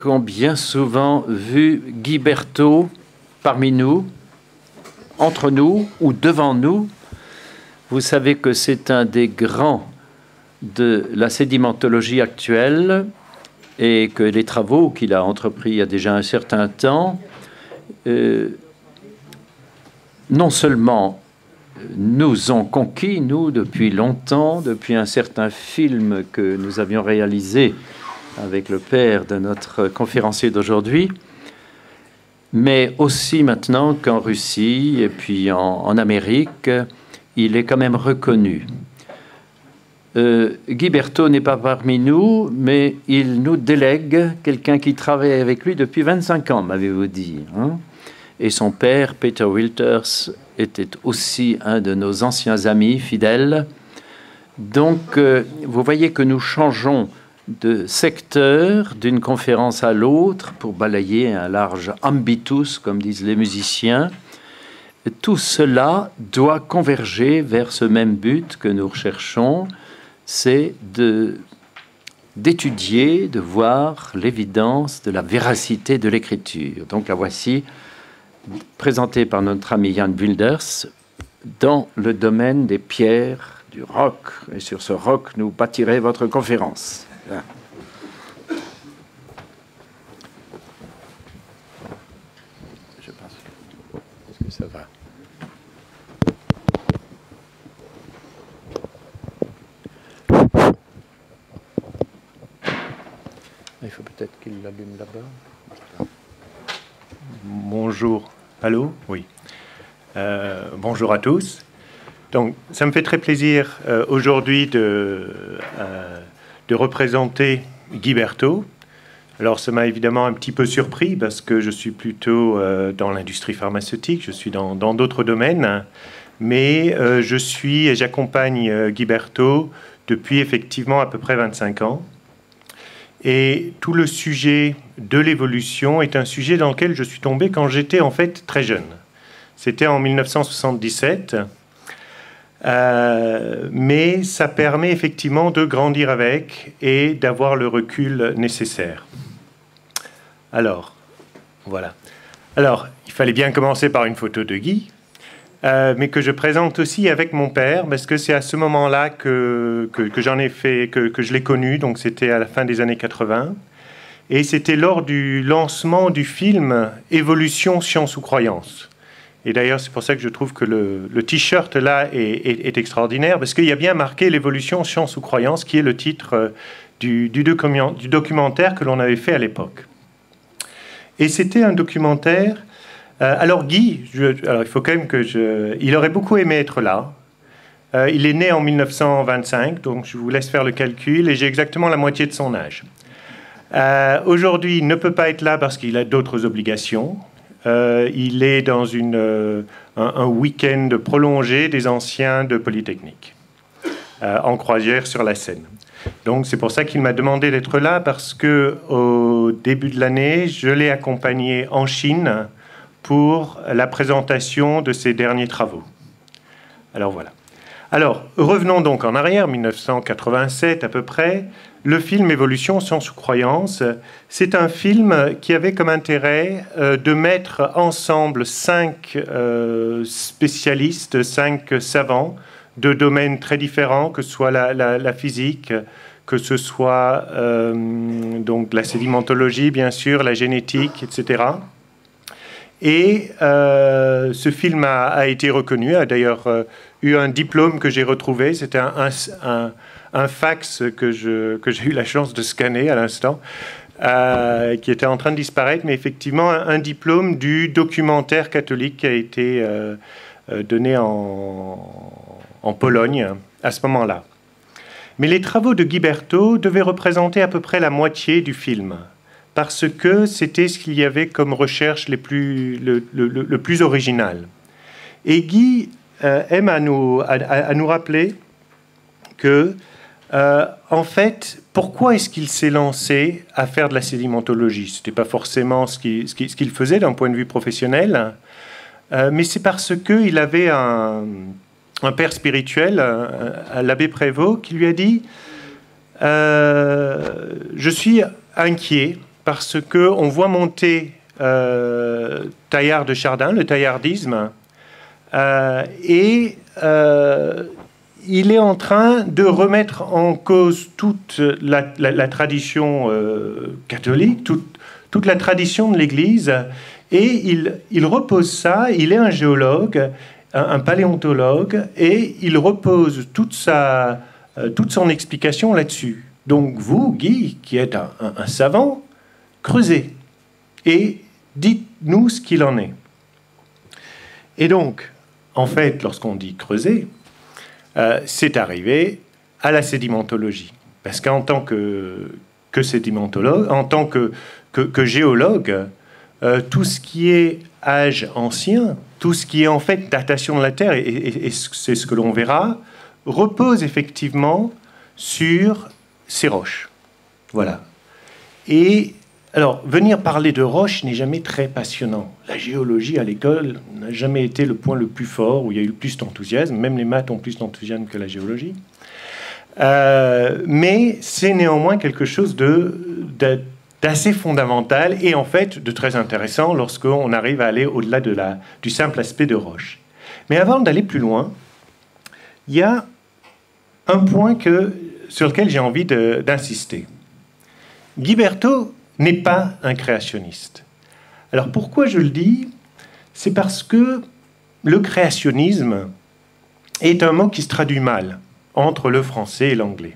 avons bien souvent vu Guy Berthaud parmi nous, entre nous ou devant nous. Vous savez que c'est un des grands de la sédimentologie actuelle et que les travaux qu'il a entrepris il y a déjà un certain temps, non seulement nous ont conquis, nous, depuis longtemps, depuis un certain film que nous avions réalisé avec le père de notre conférencier d'aujourd'hui, mais aussi maintenant qu'en Russie et puis en Amérique, il est quand même reconnu. Guy Berthaud n'est pas parmi nous, mais il nous délègue quelqu'un qui travaille avec lui depuis 25 ans, m'avez-vous dit, hein? Et son père, Peter Wilters, était aussi un de nos anciens amis fidèles. Donc, vous voyez que nous changeons de secteur d'une conférence à l'autre pour balayer un large ambitus, comme disent les musiciens. Tout cela doit converger vers ce même but que nous recherchons, c'est d'étudier, de voir l'évidence de la véracité de l'écriture. Donc la voici, présentée par notre ami Jan Wilders, dans le domaine des pierres, du roc. Et sur ce roc, nous bâtirez votre conférence. Voilà. Je pense. Est-ce que ça va? Il faut peut-être qu'il l'allume là-bas. Bonjour. Allô? Oui. Bonjour à tous. Donc, ça me fait très plaisir aujourd'hui de représenter Guy Berthaud. Alors, ça m'a évidemment un petit peu surpris parce que je suis plutôt dans l'industrie pharmaceutique, je suis dans d'autres domaines, mais j'accompagne Guy Berthaud depuis effectivement à peu près 25 ans. Et tout le sujet de l'évolution est un sujet dans lequel je suis tombé quand j'étais en fait très jeune. C'était en 1977, mais ça permet effectivement de grandir avec et d'avoir le recul nécessaire. Alors, voilà. Alors, il fallait bien commencer par une photo de Guy, mais que je présente aussi avec mon père, parce que c'est à ce moment-là que j'en ai fait, que je l'ai connu, donc c'était à la fin des années 80, et c'était lors du lancement du film « Évolution, science ou croyance ». Et d'ailleurs, c'est pour ça que je trouve que le t-shirt là est extraordinaire, parce qu'il y a bien marqué « L'évolution, science ou croyance », qui est le titre du documentaire que l'on avait fait à l'époque. Et c'était un documentaire... alors Guy, il faut quand même il aurait beaucoup aimé être là. Il est né en 1925, donc je vous laisse faire le calcul, et j'ai exactement la moitié de son âge. Aujourd'hui, il ne peut pas être là parce qu'il a d'autres obligations. Il est dans un week-end prolongé des anciens de Polytechnique, en croisière sur la Seine. Donc c'est pour ça qu'il m'a demandé d'être là, parce qu'au début de l'année, je l'ai accompagné en Chine pour la présentation de ses derniers travaux. Alors voilà. Alors, revenons donc en arrière, 1987 à peu près. Le film Évolution, science ou croyance, c'est un film qui avait comme intérêt de mettre ensemble 5 spécialistes, 5 savants de domaines très différents, que ce soit la physique, que ce soit donc la sédimentologie, bien sûr, la génétique, etc. Et ce film a été reconnu, a d'ailleurs eu un diplôme que j'ai retrouvé. C'était un fax que j'ai eu la chance de scanner à l'instant, qui était en train de disparaître, mais effectivement un diplôme du documentaire catholique qui a été donné en Pologne à ce moment-là. Mais les travaux de Guy Berthaud devaient représenter à peu près la moitié du film, parce que c'était ce qu'il y avait comme recherche le plus original. Et Guy aime à nous rappeler que, en fait, pourquoi est-ce qu'il s'est lancé à faire de la sédimentologie? Ce n'était pas forcément ce qu'il faisait d'un point de vue professionnel, mais c'est parce qu'il avait un père spirituel, l'abbé Prévost, qui lui a dit « Je suis inquiet parce qu'on voit monter Teilhard de Chardin, le teilhardisme, et il est en train de remettre en cause toute la tradition catholique, toute la tradition de l'Église, et il repose ça. Il est un géologue, un paléontologue, et il repose toute son explication là-dessus. Donc vous, Guy, qui êtes un savant, creusez et dites-nous ce qu'il en est. Et donc, en fait, lorsqu'on dit creuser, c'est arrivé à la sédimentologie. Parce qu'en tant que sédimentologue, en tant que géologue, tout ce qui est âge ancien, tout ce qui est en fait datation de la Terre, et c'est ce que l'on verra, repose effectivement sur ces roches. Voilà. Et alors, venir parler de roches n'est jamais très passionnant. La géologie à l'école n'a jamais été le point le plus fort, où il y a eu le plus d'enthousiasme. Même les maths ont plus d'enthousiasme que la géologie. Mais c'est néanmoins quelque chose d'assez fondamental et en fait de très intéressant lorsqu'on arrive à aller au-delà du simple aspect de roche. Mais avant d'aller plus loin, il y a un point sur lequel j'ai envie d'insister. Guy Berthaud n'est pas un créationniste. Alors pourquoi je le dis? C'est parce que le créationnisme est un mot qui se traduit mal entre le français et l'anglais.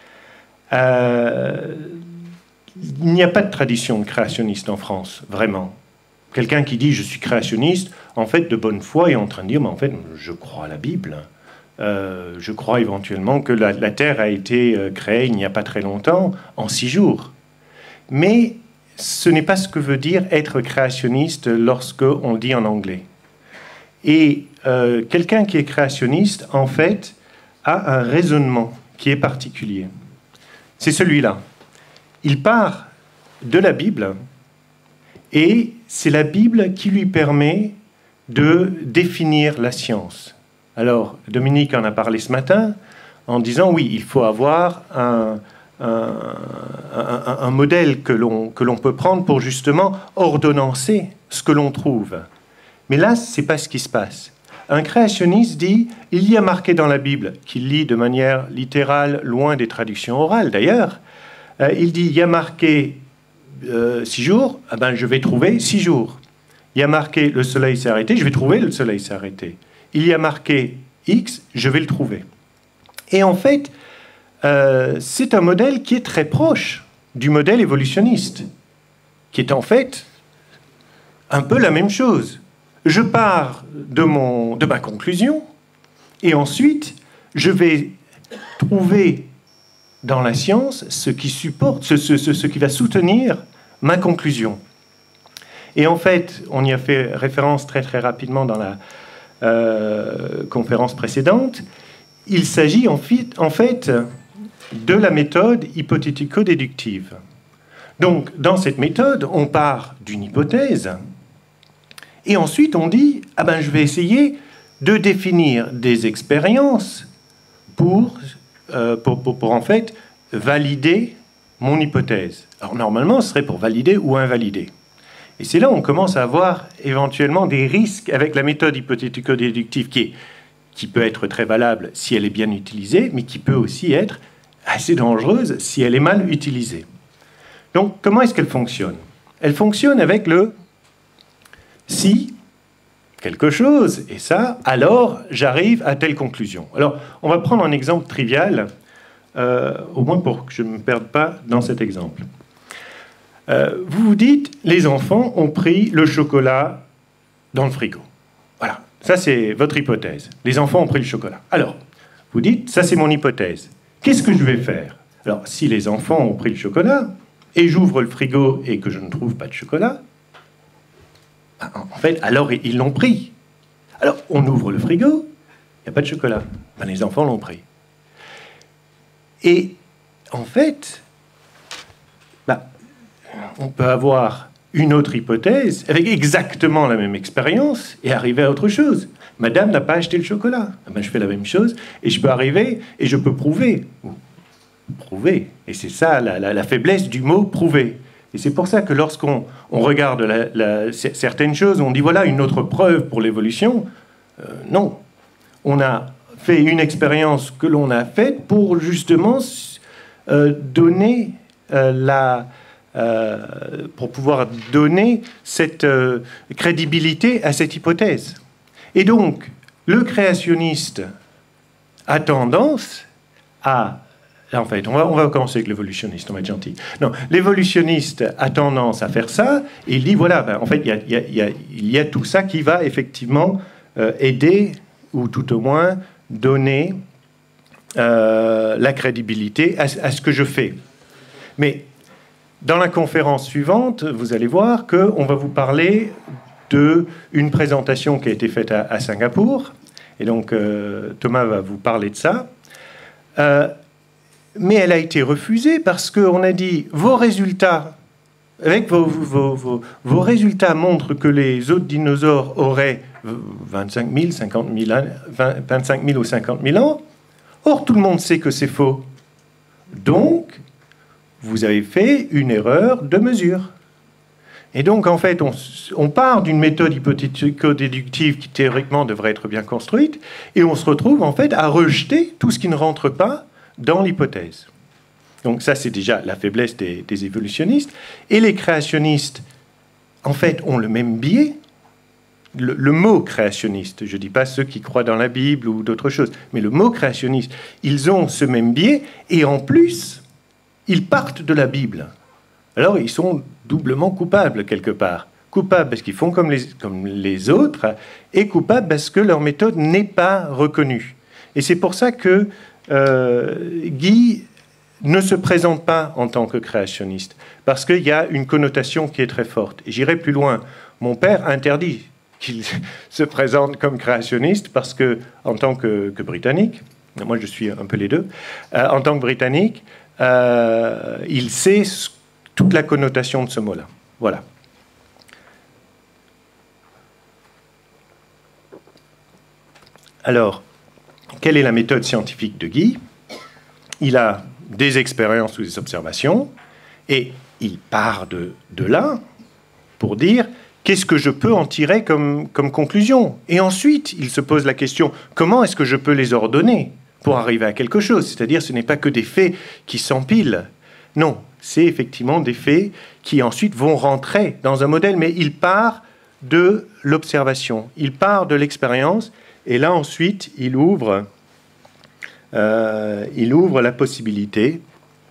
Il n'y a pas de tradition de créationniste en France, vraiment. Quelqu'un qui dit « je suis créationniste », en fait, de bonne foi, est en train de dire « mais en fait, je crois à la Bible ». Je crois éventuellement que la Terre a été créée il n'y a pas très longtemps, en 6 jours. Mais ce n'est pas ce que veut dire être créationniste lorsqu'on le dit en anglais. Et quelqu'un qui est créationniste, en fait, a un raisonnement qui est particulier. C'est celui-là. Il part de la Bible, et c'est la Bible qui lui permet de définir la science. Alors, Dominique en a parlé ce matin en disant, oui, il faut avoir un modèle que l'on peut prendre pour justement ordonnancer ce que l'on trouve. Mais là, ce n'est pas ce qui se passe. Un créationniste dit, il y a marqué dans la Bible, qu'il lit de manière littérale, loin des traductions orales d'ailleurs, il dit, il y a marqué 6 jours, ah ben, je vais trouver 6 jours. Il y a marqué le soleil s'est arrêté, je vais trouver le soleil s'est arrêté. Il y a marqué X, je vais le trouver. Et en fait, c'est un modèle qui est très proche du modèle évolutionniste, qui est en fait un peu la même chose. Je pars de ma conclusion, et ensuite, je vais trouver dans la science ce qui supporte, ce qui va soutenir ma conclusion. Et en fait, on y a fait référence très très rapidement dans la conférence précédente, il s'agit en fait de la méthode hypothético-déductive. Donc, dans cette méthode, on part d'une hypothèse, et ensuite on dit, ah ben, je vais essayer de définir des expériences pour en fait valider mon hypothèse. Alors normalement, ce serait pour valider ou invalider. Et c'est là où on commence à avoir éventuellement des risques avec la méthode hypothético-déductive qui peut être très valable si elle est bien utilisée, mais qui peut aussi être assez dangereuse si elle est mal utilisée. Donc, comment est-ce qu'elle fonctionne? Elle fonctionne avec le « si quelque chose, et ça, alors j'arrive à telle conclusion ». Alors, on va prendre un exemple trivial, au moins pour que je ne me perde pas dans cet exemple. Vous vous dites, les enfants ont pris le chocolat dans le frigo. Voilà, ça c'est votre hypothèse. Les enfants ont pris le chocolat. Alors, vous dites, ça c'est mon hypothèse. Qu'est-ce que je vais faire? Alors, si les enfants ont pris le chocolat, et j'ouvre le frigo et que je ne trouve pas de chocolat, en fait, alors ils l'ont pris. Alors, on ouvre le frigo, il n'y a pas de chocolat. Ben, les enfants l'ont pris. Et, en fait, on peut avoir une autre hypothèse avec exactement la même expérience et arriver à autre chose. Madame n'a pas acheté le chocolat. Ben, je fais la même chose et je peux arriver et je peux prouver. Prouver. Et c'est ça la faiblesse du mot « prouver ». Et c'est pour ça que lorsqu'on regarde certaines choses, on dit voilà une autre preuve pour l'évolution. Non, on a fait une expérience que l'on a faite pour justement donner pour pouvoir donner cette crédibilité à cette hypothèse. Et donc, le créationniste a tendance à... En fait, on va commencer avec l'évolutionniste, on va être gentil. Non, l'évolutionniste a tendance à faire ça, et il dit, voilà, ben, en fait, il y a tout ça qui va effectivement aider, ou tout au moins donner la crédibilité à ce que je fais. Mais dans la conférence suivante, vous allez voir qu'on va vous parler d'une présentation qui a été faite à Singapour, et donc Thomas va vous parler de ça. Mais elle a été refusée parce qu'on a dit vos résultats, vos résultats montrent que les autres dinosaures auraient 25 000, 50 000 ans, 25 000 ou 50 000 ans. Or, tout le monde sait que c'est faux. Donc, vous avez fait une erreur de mesure. Et donc, en fait, on part d'une méthode hypothético-déductive qui, théoriquement, devrait être bien construite, et on se retrouve, en fait, à rejeter tout ce qui ne rentre pas dans l'hypothèse. Donc ça, c'est déjà la faiblesse des évolutionnistes. Et les créationnistes, en fait, ont le même biais. Le mot créationniste, je ne dis pas ceux qui croient dans la Bible ou d'autres choses, mais le mot créationniste, ils ont ce même biais, et en plus, ils partent de la Bible. Alors, ils sont doublement coupables, quelque part. Coupables parce qu'ils font comme les autres, et coupables parce que leur méthode n'est pas reconnue. Et c'est pour ça que Guy ne se présente pas en tant que créationniste, parce qu'il y a une connotation qui est très forte. Et j'irai plus loin. Mon père interdit qu'il se présente comme créationniste, parce que, en tant que Britannique, moi je suis un peu les deux, en tant que Britannique, il sait toute la connotation de ce mot-là. Voilà. Alors, quelle est la méthode scientifique de Guy? Il a des expériences ou des observations, et il part de là pour dire qu'est-ce que je peux en tirer comme conclusion. Et ensuite, il se pose la question, comment est-ce que je peux les ordonner pour arriver à quelque chose? C'est-à-dire, ce n'est pas que des faits qui s'empilent. Non, c'est effectivement des faits qui ensuite vont rentrer dans un modèle, mais il part de l'observation, il part de l'expérience, et là ensuite, il ouvre la possibilité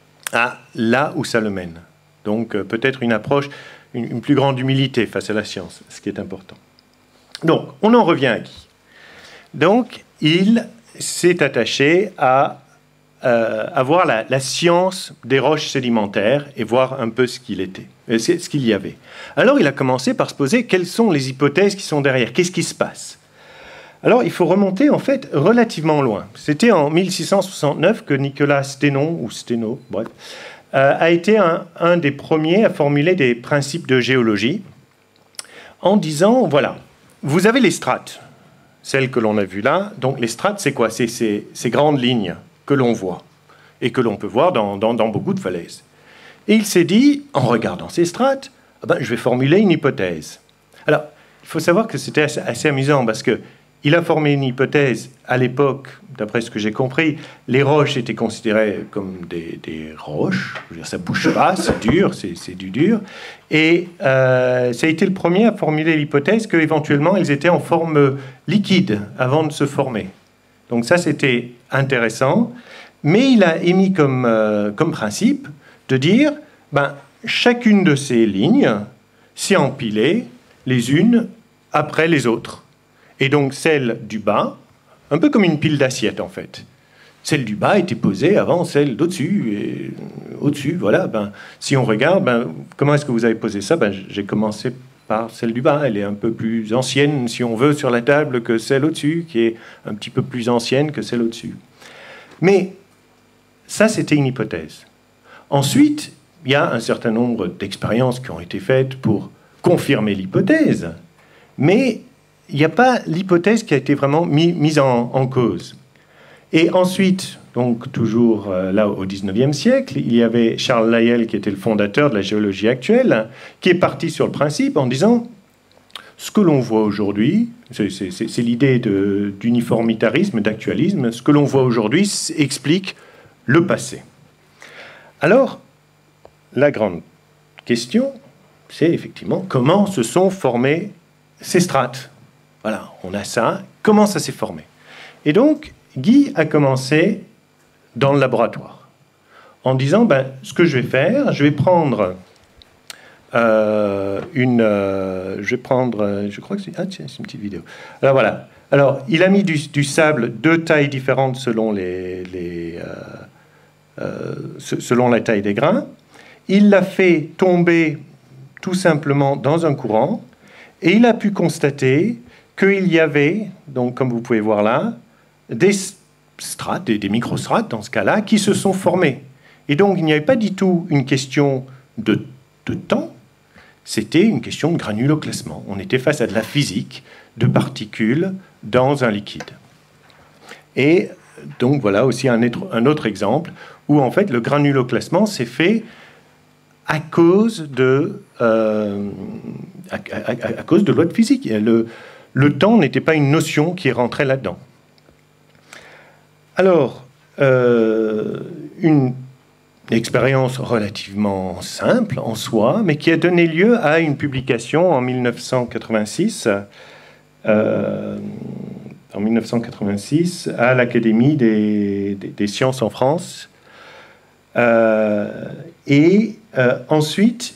à là où ça le mène. Donc peut-être une approche, une plus grande humilité face à la science, ce qui est important. Donc, on en revient à Guy. Donc, il s'est attaché à voir la science des roches sédimentaires et voir un peu ce qu'il y avait. Alors, il a commencé par se poser quelles sont les hypothèses qui sont derrière, qu'est-ce qui se passe? Alors, il faut remonter, en fait, relativement loin. C'était en 1669 que Nicolas Steno, bref, a été un des premiers à formuler des principes de géologie en disant, voilà, vous avez les strates, celles que l'on a vues là. Donc, les strates, c'est quoi? C'est ces grandes lignes que l'on voit et que l'on peut voir dans beaucoup de falaises. Et il s'est dit, en regardant ces strates, je vais formuler une hypothèse. Alors, il faut savoir que c'était assez amusant parce que il a formé une hypothèse à l'époque, d'après ce que j'ai compris, les roches étaient considérées comme des roches, je veux dire, ça ne bouge pas, c'est dur, c'est du dur, et ça a été le premier à formuler l'hypothèse qu'éventuellement elles étaient en forme liquide avant de se former. Donc ça c'était intéressant, mais il a émis comme principe de dire, chacune de ces lignes s'est empilée les unes après les autres. Et donc, celle du bas, un peu comme une pile d'assiettes, en fait. Celle du bas était posée avant celle d'au-dessus. Et au-dessus, voilà. Si on regarde, comment est-ce que vous avez posé ça? J'ai commencé par celle du bas. Elle est un peu plus ancienne, si on veut, sur la table que celle au-dessus, qui est un petit peu plus ancienne que celle au-dessus. Mais ça, c'était une hypothèse. Ensuite, il y a un certain nombre d'expériences qui ont été faites pour confirmer l'hypothèse. Mais il n'y a pas l'hypothèse qui a été vraiment mise en cause. Et ensuite, donc toujours là au XIXe siècle, il y avait Charles Lyell, qui était le fondateur de la géologie actuelle, qui est parti sur le principe en disant ce que l'on voit aujourd'hui, c'est l'idée d'uniformitarisme, d'actualisme, ce que l'on voit aujourd'hui explique le passé. Alors, la grande question, c'est effectivement comment se sont formées ces strates. Voilà, on a ça, comment ça s'est formé? Et donc, Guy a commencé dans le laboratoire en disant, ce que je vais faire, je vais prendre je crois que c'est c'est une petite vidéo. Alors voilà. Alors il a mis du sable de tailles différentes selon selon la taille des grains. Il l'a fait tomber tout simplement dans un courant et il a pu constater qu'il y avait, donc comme vous pouvez voir là, des strates, des microstrates dans ce cas-là, qui se sont formées. Et donc il n'y avait pas du tout une question de temps, c'était une question de granuloclassement. On était face à de la physique de particules dans un liquide. Et donc voilà aussi un autre exemple où en fait le granuloclassement s'est fait à cause de lois de physique. Le temps n'était pas une notion qui rentrait là-dedans. Alors, une expérience relativement simple en soi, mais qui a donné lieu à une publication en 1986, à l'Académie des sciences en France. Ensuite,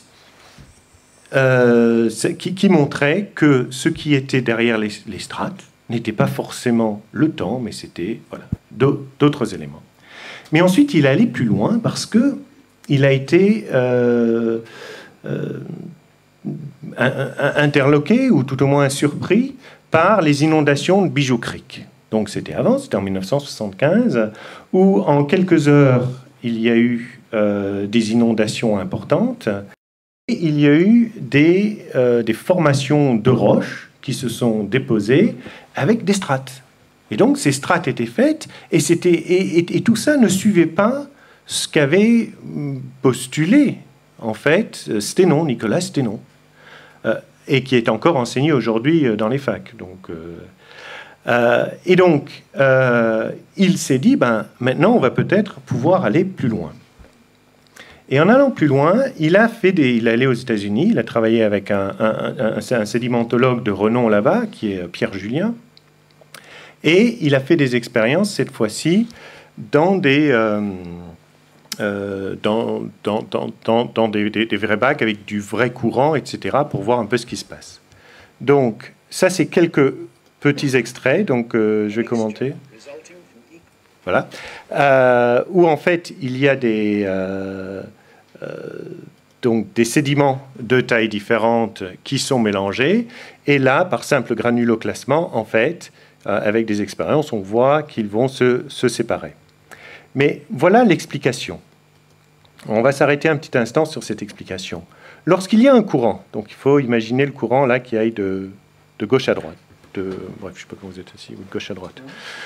qui montrait que ce qui était derrière les strates n'était pas forcément le temps, mais c'était d'autres éléments. Mais ensuite, il est allé plus loin parce qu'il a été interloqué, ou tout au moins surpris, par les inondations de Bijou Creek. Donc c'était avant, c'était en 1975, où en quelques heures, il y a eu des inondations importantes. Et il y a eu des formations de roches qui se sont déposées avec des strates. Et donc, ces strates étaient faites, et tout ça ne suivait pas ce qu'avait postulé, en fait, Sténon, Nicolas Sténon, et qui est encore enseigné aujourd'hui dans les facs. Donc, il s'est dit, maintenant, on va peut-être pouvoir aller plus loin. Et en allant plus loin, il est allé aux États-Unis, il a travaillé avec un sédimentologue de renom là-bas, qui est Pierre Julien, et il a fait des expériences, cette fois-ci, dans des vrais bacs avec du vrai courant, etc., pour voir un peu ce qui se passe. Donc, ça, c'est quelques petits extraits, donc je vais commenter. Voilà. Où, en fait, il y a donc des sédiments de tailles différentes qui sont mélangés. Et là, par simple granuloclassement, en fait, avec des expériences, on voit qu'ils vont se séparer. Mais voilà l'explication. On va s'arrêter un petit instant sur cette explication. Lorsqu'il y a un courant, donc il faut imaginer le courant là qui aille de gauche à droite. Bref, je ne sais pas comment vous êtes assis, ou de gauche à droite.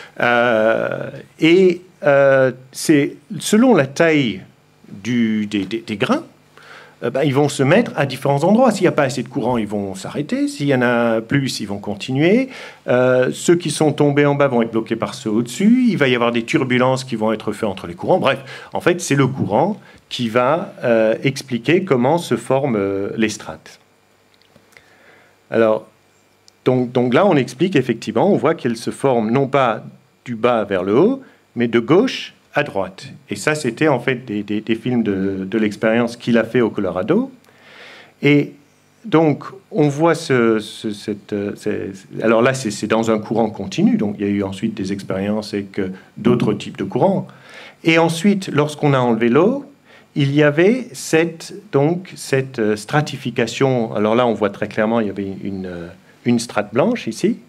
C'est selon la taille des grains, ils vont se mettre à différents endroits. S'il n'y a pas assez de courant, ils vont s'arrêter. S'il y en a plus, ils vont continuer. Ceux qui sont tombés en bas vont être bloqués par ceux au-dessus. Il va y avoir des turbulences qui vont être faites entre les courants. Bref, en fait, c'est le courant qui va expliquer comment se forment les strates. Alors, donc là, on explique effectivement, on voit qu'elles se forment non pas du bas vers le haut, mais de gauche à droite. Et ça, c'était en fait des films de l'expérience qu'il a fait au Colorado. Et donc, on voit alors là, c'est dans un courant continu. Donc, il y a eu ensuite des expériences avec d'autres types de courants. Et ensuite, lorsqu'on a enlevé l'eau, il y avait cette stratification. Alors là, on voit très clairement, il y avait une strate blanche ici.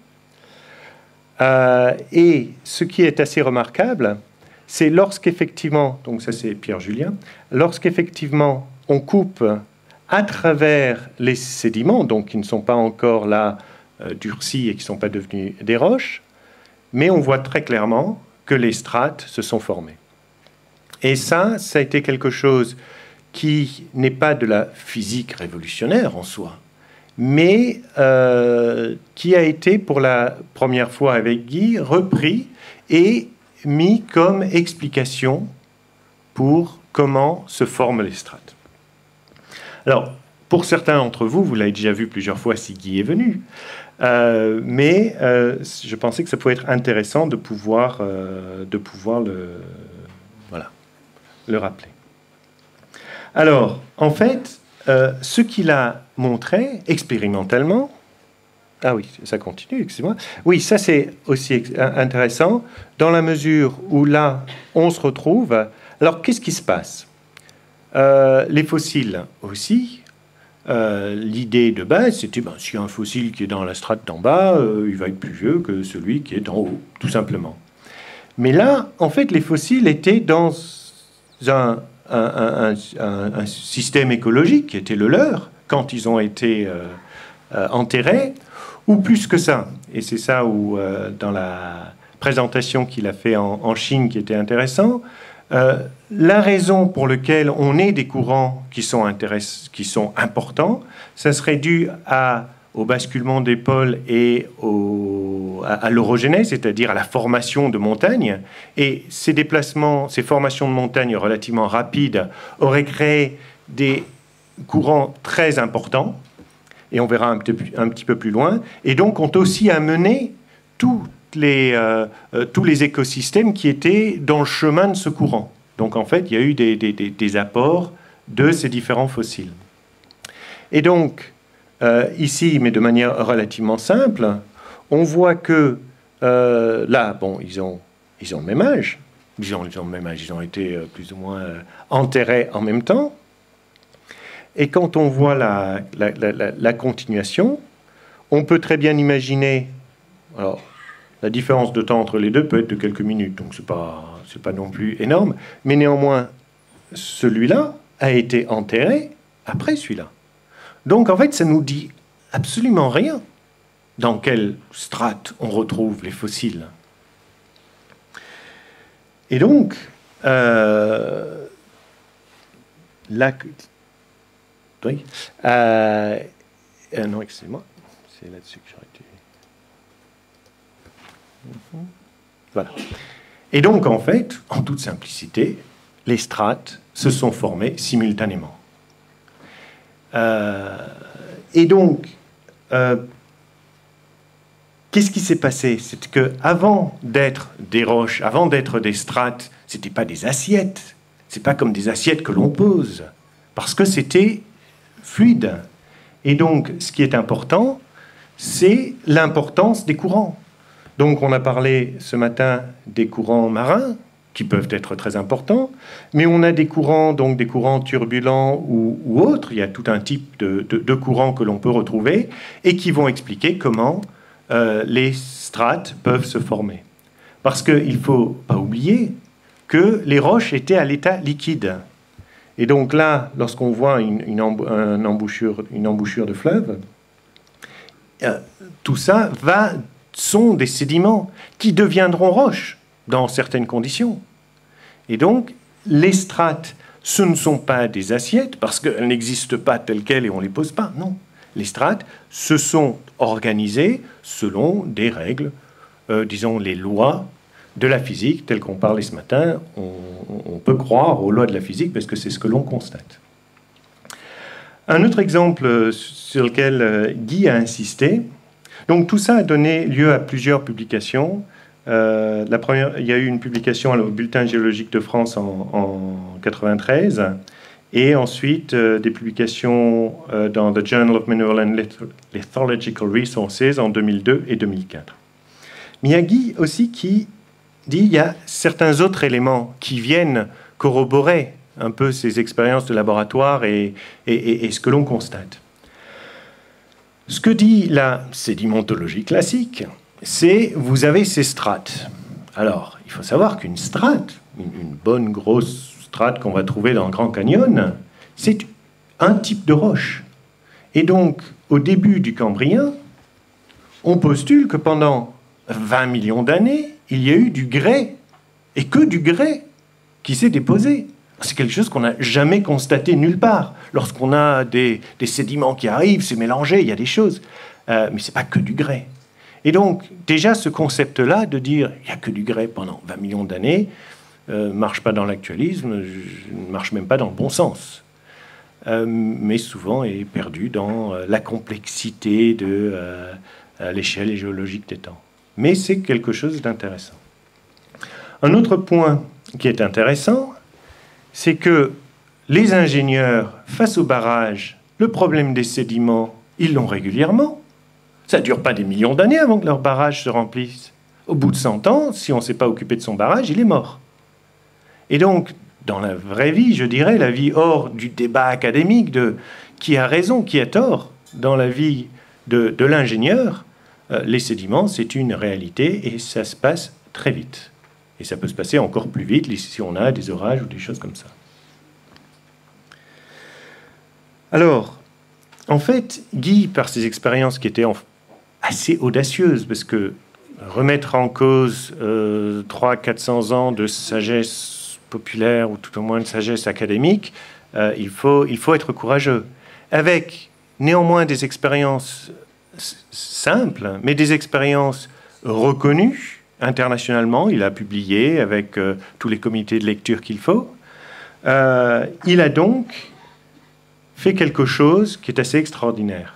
Et ce qui est assez remarquable, c'est lorsqu'effectivement, donc ça c'est Pierre Julien, lorsqu'effectivement on coupe à travers les sédiments, donc qui ne sont pas encore là durcis et qui ne sont pas devenus des roches, mais on voit très clairement que les strates se sont formées. Et ça a été quelque chose qui n'est pas de la physique révolutionnaire en soi, mais qui a été pour la première fois avec Guy repris et mis comme explication pour comment se forment les strates. Alors, pour certains d'entre vous, vous l'avez déjà vu plusieurs fois si Guy est venu, mais je pensais que ça pouvait être intéressant de pouvoir le rappeler. Alors, en fait, ce qu'il a montré expérimentalement, ah oui, ça continue, excusez-moi. Oui, ça c'est aussi intéressant, dans la mesure où là, on se retrouve. Alors, qu'est-ce qui se passe? Les fossiles aussi, l'idée de base, c'était, s'il y a un fossile qui est dans la strate d'en bas, il va être plus vieux que celui qui est en haut, tout simplement. Mais là, en fait, les fossiles étaient dans un système écologique qui était le leur quand ils ont été enterrés, ou plus que ça. Et c'est ça où, dans la présentation qu'il a fait en Chine, qui était intéressant, la raison pour laquelle on ait des courants qui sont importants, ça serait dû au basculement des pôles et à l'orogénèse, c'est-à-dire à la formation de montagnes. Et ces déplacements, ces formations de montagnes relativement rapides auraient créé des courants très importants, et on verra un petit peu plus loin, et donc ont aussi amené tous les écosystèmes qui étaient dans le chemin de ce courant. Donc en fait, il y a eu des apports de ces différents fossiles. Et donc, ici, mais de manière relativement simple, on voit que là, bon, ils ont le même âge. Ils ont le même âge, ils ont été plus ou moins enterrés en même temps. Et quand on voit la continuation, on peut très bien imaginer... Alors, la différence de temps entre les deux peut être de quelques minutes, donc c'est pas non plus énorme. Mais néanmoins, celui-là a été enterré après celui-là. Donc, en fait, ça nous dit absolument rien dans quelle strate on retrouve les fossiles. Et donc, oui, non, excusez-moi, c'est là-dessus que j'aurais été... Voilà. Et donc, en fait, en toute simplicité, les strates se sont formées simultanément. Et donc, qu'est-ce qui s'est passé? C'est qu'avant d'être des roches, avant d'être des strates, ce n'était pas des assiettes. Ce n'est pas comme des assiettes que l'on pose, parce que c'était fluide. Et donc, ce qui est important, c'est l'importance des courants. Donc, on a parlé ce matin des courants marins, qui peuvent être très importants, mais on a des courants, donc des courants turbulents ou autres. Il y a tout un type de courants que l'on peut retrouver et qui vont expliquer comment les strates peuvent se former. Parce qu'il ne faut pas oublier que les roches étaient à l'état liquide. Et donc là, lorsqu'on voit une embouchure de fleuve, tout ça sont des sédiments qui deviendront roches dans certaines conditions. Et donc, les strates, ce ne sont pas des assiettes, parce qu'elles n'existent pas telles quelles et on ne les pose pas, non. Les strates se sont organisées selon des règles, disons les lois de la physique, telles qu'on parlait ce matin. On peut croire aux lois de la physique parce que c'est ce que l'on constate. Un autre exemple sur lequel Guy a insisté, donc tout ça a donné lieu à plusieurs publications. La première, il y a eu une publication au Bulletin géologique de France en 93, et ensuite des publications dans The Journal of Mineral and Lithological Resources en 2002 et 2004. Mais il y a Guy aussi qui dit qu'il y a certains autres éléments qui viennent corroborer un peu ces expériences de laboratoire et ce que l'on constate. Ce que dit la sédimentologie classique, c'est vous avez ces strates. Alors, il faut savoir qu'une strate, une bonne grosse strate qu'on va trouver dans le Grand Canyon, c'est un type de roche. Et donc, au début du Cambrien, on postule que pendant 20 millions d'années, il y a eu du grès et que du grès qui s'est déposé. C'est quelque chose qu'on n'a jamais constaté nulle part. Lorsqu'on a des sédiments qui arrivent, c'est mélangé, il y a des choses. Mais ce n'est pas que du grès. Et donc, déjà, ce concept-là de dire il n'y a que du grès pendant 20 millions d'années ne marche pas dans l'actualisme, ne marche même pas dans le bon sens. Mais souvent est perdu dans la complexité de l'échelle géologique des temps. Mais c'est quelque chose d'intéressant. Un autre point qui est intéressant, c'est que les ingénieurs, face au barrage, le problème des sédiments, ils l'ont régulièrement. Ça ne dure pas des millions d'années avant que leur barrage se remplisse. Au bout de 100 ans, si on ne s'est pas occupé de son barrage, il est mort. Et donc, dans la vraie vie, je dirais, la vie hors du débat académique de qui a raison, qui a tort, dans la vie de l'ingénieur, les sédiments, c'est une réalité et ça se passe très vite. Et ça peut se passer encore plus vite si on a des orages ou des choses comme ça. Alors, en fait, Guy, par ses expériences qui étaient assez audacieuses, parce que remettre en cause 300-400 ans de sagesse populaire, ou tout au moins de sagesse académique, il faut être courageux. Avec néanmoins des expériences simples, mais des expériences reconnues, internationalement, il a publié avec tous les comités de lecture qu'il faut. Il a donc fait quelque chose qui est assez extraordinaire.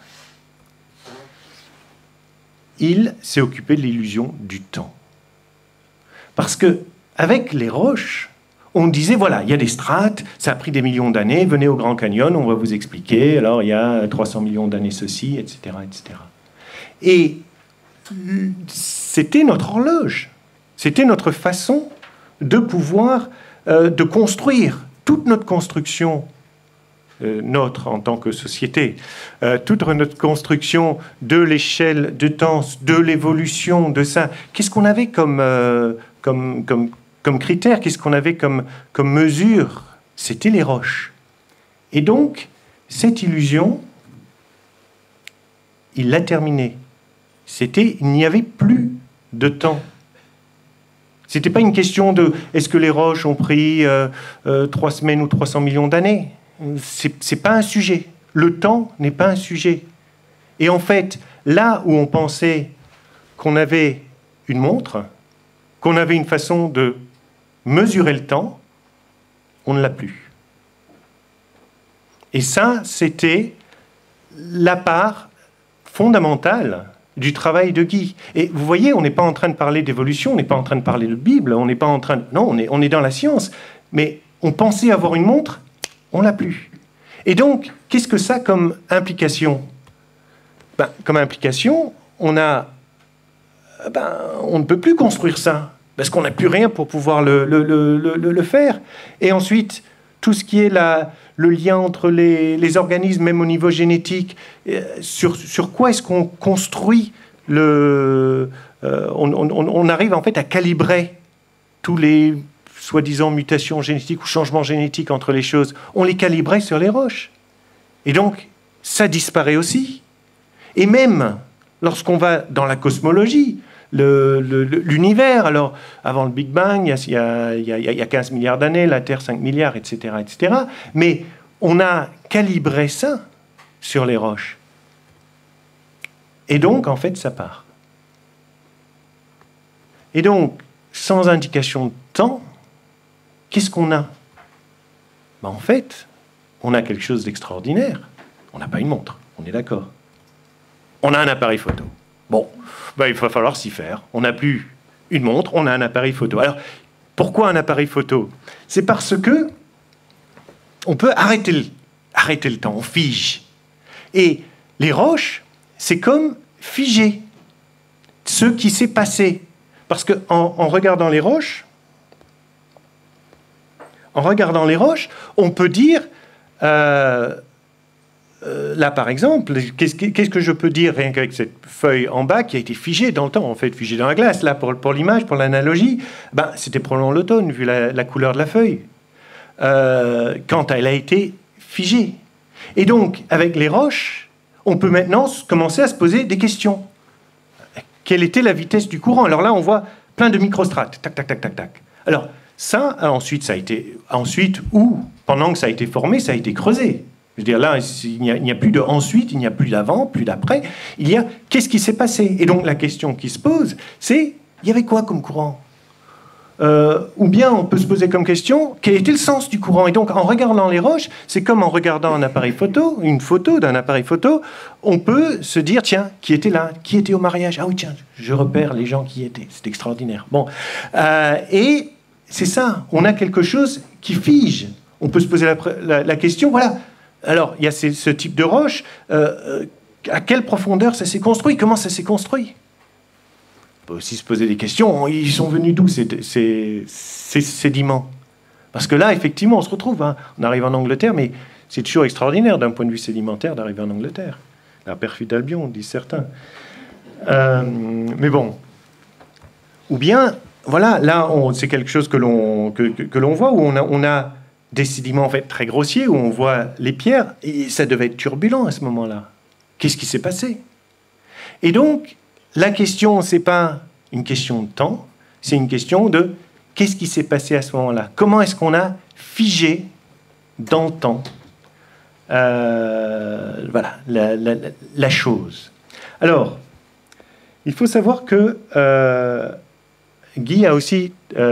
Il s'est occupé de l'illusion du temps. Parce que avec les roches, on disait, voilà, il y a des strates, ça a pris des millions d'années, venez au Grand Canyon, on va vous expliquer, alors il y a 300 millions d'années ceci, etc., etc. Et c'était notre horloge, c'était notre façon de pouvoir de construire toute notre construction, notre en tant que société, toute notre construction de l'échelle de temps, de l'évolution, de ça. Qu'est-ce qu'on avait comme critère, qu'est-ce qu'on avait comme mesure? C'était les roches. Et donc, cette illusion, il l'a terminée. Il n'y avait plus de temps. Ce n'était pas une question de est-ce que les roches ont pris 3 semaines ou 300 millions d'années. C'est pas un sujet. Le temps n'est pas un sujet. Et en fait, là où on pensait qu'on avait une montre, qu'on avait une façon de mesurer le temps, on ne l'a plus. Et ça, c'était la part fondamentale du travail de Guy. Et vous voyez, on n'est pas en train de parler d'évolution, on n'est pas en train de parler de Bible, on n'est pas en train de... Non, on est dans la science. Mais on pensait avoir une montre, on l'a plus. Et donc, qu'est-ce que ça comme implication? Comme implication, on ne peut plus construire ça, parce qu'on n'a plus rien pour pouvoir le faire. Et ensuite, tout ce qui est le lien entre les organismes, même au niveau génétique, sur quoi est-ce qu'on construit on arrive en fait à calibrer tous les soi-disant mutations génétiques ou changements génétiques entre les choses. On les calibrait sur les roches. Et donc, ça disparaît aussi. Et même lorsqu'on va dans la cosmologie, l'univers, alors avant le Big Bang, il y a 15 milliards d'années, la Terre 5 milliards, etc., etc. Mais on a calibré ça sur les roches. Et donc, en fait, ça part. Et donc, sans indication de temps, qu'est-ce qu'on a? En fait, on a quelque chose d'extraordinaire. On n'a pas une montre, on est d'accord. On a un appareil photo. Bon, il va falloir s'y faire. On n'a plus une montre, on a un appareil photo. Alors, pourquoi un appareil photo? C'est parce que on peut arrêter le temps, on fige. Et les roches, c'est comme figer ce qui s'est passé. Parce qu'en regardant les roches, on peut dire... là, par exemple, qu'est-ce que je peux dire rien qu'avec cette feuille en bas qui a été figée dans le temps, en fait, figée dans la glace. Là, pour l'image, pour l'analogie, c'était probablement l'automne, vu la couleur de la feuille, quand elle a été figée. Et donc, avec les roches, on peut maintenant commencer à se poser des questions. Quelle était la vitesse du courant? Alors là, on voit plein de microstrates. Tac, tac, tac, tac, tac. Alors, ça, ensuite, ou pendant que ça a été formé, ça a été creusé. Je veux dire, là, il n'y a plus de ensuite, il n'y a plus d'avant, plus d'après. Il y a qu'est-ce qui s'est passé? Et donc, la question qui se pose, c'est, il y avait quoi comme courant? Ou bien on peut se poser comme question, quel était le sens du courant? Et donc en regardant les roches, c'est comme en regardant un appareil photo, une photo d'un appareil photo, on peut se dire, tiens, qui était là? Qui était au mariage? Ah oui, tiens, je repère les gens qui y étaient. C'est extraordinaire. Bon, et c'est ça, on a quelque chose qui fige. On peut se poser la question, voilà. Alors, il y a ce type de roche, à quelle profondeur ça s'est construit? Comment ça s'est construit? On peut aussi se poser des questions. Ils sont venus d'où ces sédiments? Parce que là, effectivement, on se retrouve. Hein. On arrive en Angleterre, mais c'est toujours extraordinaire d'un point de vue sédimentaire d'arriver en Angleterre. La perfide Albion, disent certains. Mais bon. Ou bien, voilà, là, c'est quelque chose que l'on voit, où on a des sédiments en fait très grossiers, où on voit les pierres, et ça devait être turbulent à ce moment-là. Qu'est-ce qui s'est passé? Et donc, la question, ce n'est pas une question de temps, c'est une question de qu'est-ce qui s'est passé à ce moment-là? Comment est-ce qu'on a figé dans le temps voilà, la chose? Alors, il faut savoir que Guy a aussi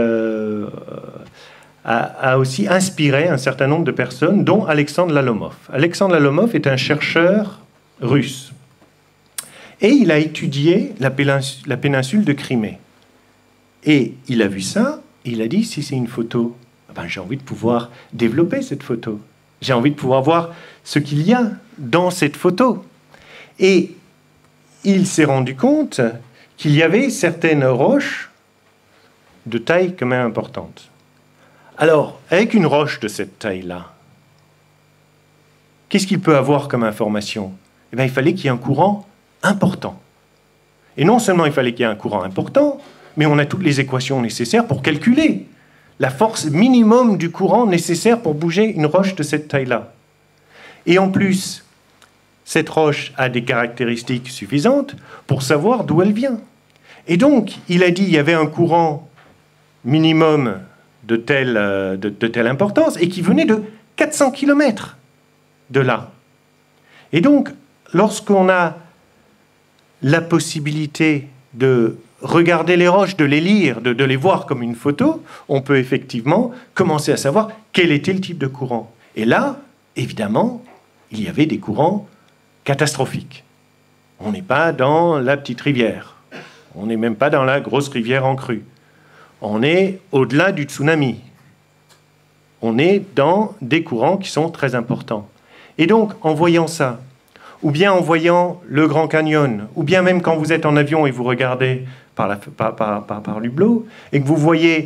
inspiré un certain nombre de personnes, dont Alexandre Lalomov. Alexandre Lalomov est un chercheur russe. Et il a étudié la péninsule de Crimée. Et il a vu ça, et il a dit, si c'est une photo, ben, j'ai envie de pouvoir développer cette photo. J'ai envie de pouvoir voir ce qu'il y a dans cette photo. Et il s'est rendu compte qu'il y avait certaines roches de taille quand même importante. Alors, avec une roche de cette taille-là, qu'est-ce qu'il peut avoir comme information? Eh bien, il fallait qu'il y ait un courant important. Et non seulement il fallait qu'il y ait un courant important, mais on a toutes les équations nécessaires pour calculer la force minimum du courant nécessaire pour bouger une roche de cette taille-là. Et en plus, cette roche a des caractéristiques suffisantes pour savoir d'où elle vient. Et donc, il a dit qu'il y avait un courant minimum de telle importance et qui venait de 400 km de là. Et donc, lorsqu'on a la possibilité de regarder les roches, de les lire, de les voir comme une photo, on peut effectivement commencer à savoir quel était le type de courant. Et là, évidemment, il y avait des courants catastrophiques. On n'est pas dans la petite rivière. On n'est même pas dans la grosse rivière en crue. On est au-delà du tsunami. On est dans des courants qui sont très importants. Et donc, en voyant ça, ou bien en voyant le Grand Canyon, ou bien même quand vous êtes en avion et vous regardez par l'hublot, et que vous voyez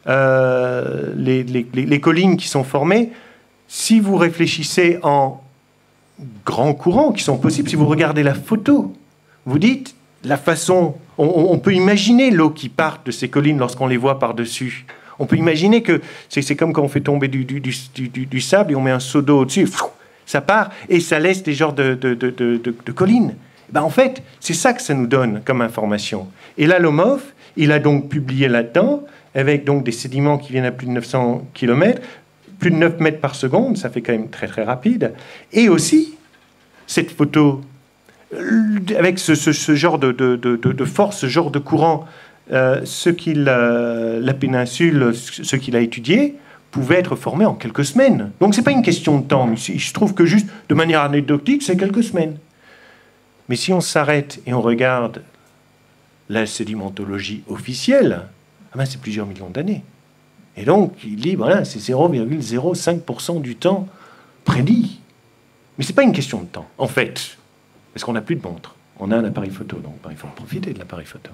les collines qui sont formées, si vous réfléchissez en grands courants qui sont possibles, si vous regardez la photo, vous dites, la façon, on peut imaginer l'eau qui part de ces collines lorsqu'on les voit par-dessus. On peut imaginer que c'est comme quand on fait tomber du sable et on met un seau d'eau au-dessus, ça part et ça laisse des genres de collines. Ben en fait, c'est ça que ça nous donne comme information. Et Lalomov, il a donc publié là-dedans, avec donc des sédiments qui viennent à plus de 900 km, plus de 9 mètres par seconde, ça fait quand même très très rapide, et aussi cette photo, avec ce genre de force, ce genre de courant, la péninsule, ce qu'il a étudié, pouvait être formé en quelques semaines. Donc ce n'est pas une question de temps. Je trouve que juste de manière anecdotique, c'est quelques semaines. Mais si on s'arrête et on regarde la sédimentologie officielle, ah ben c'est plusieurs millions d'années. Et donc, il dit, voilà, c'est 0,05% du temps prédit. Mais ce n'est pas une question de temps, en fait. Parce qu'on n'a plus de montre. On a un appareil photo, donc il faut en profiter de l'appareil photo.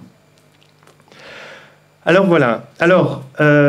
Alors voilà. Alors,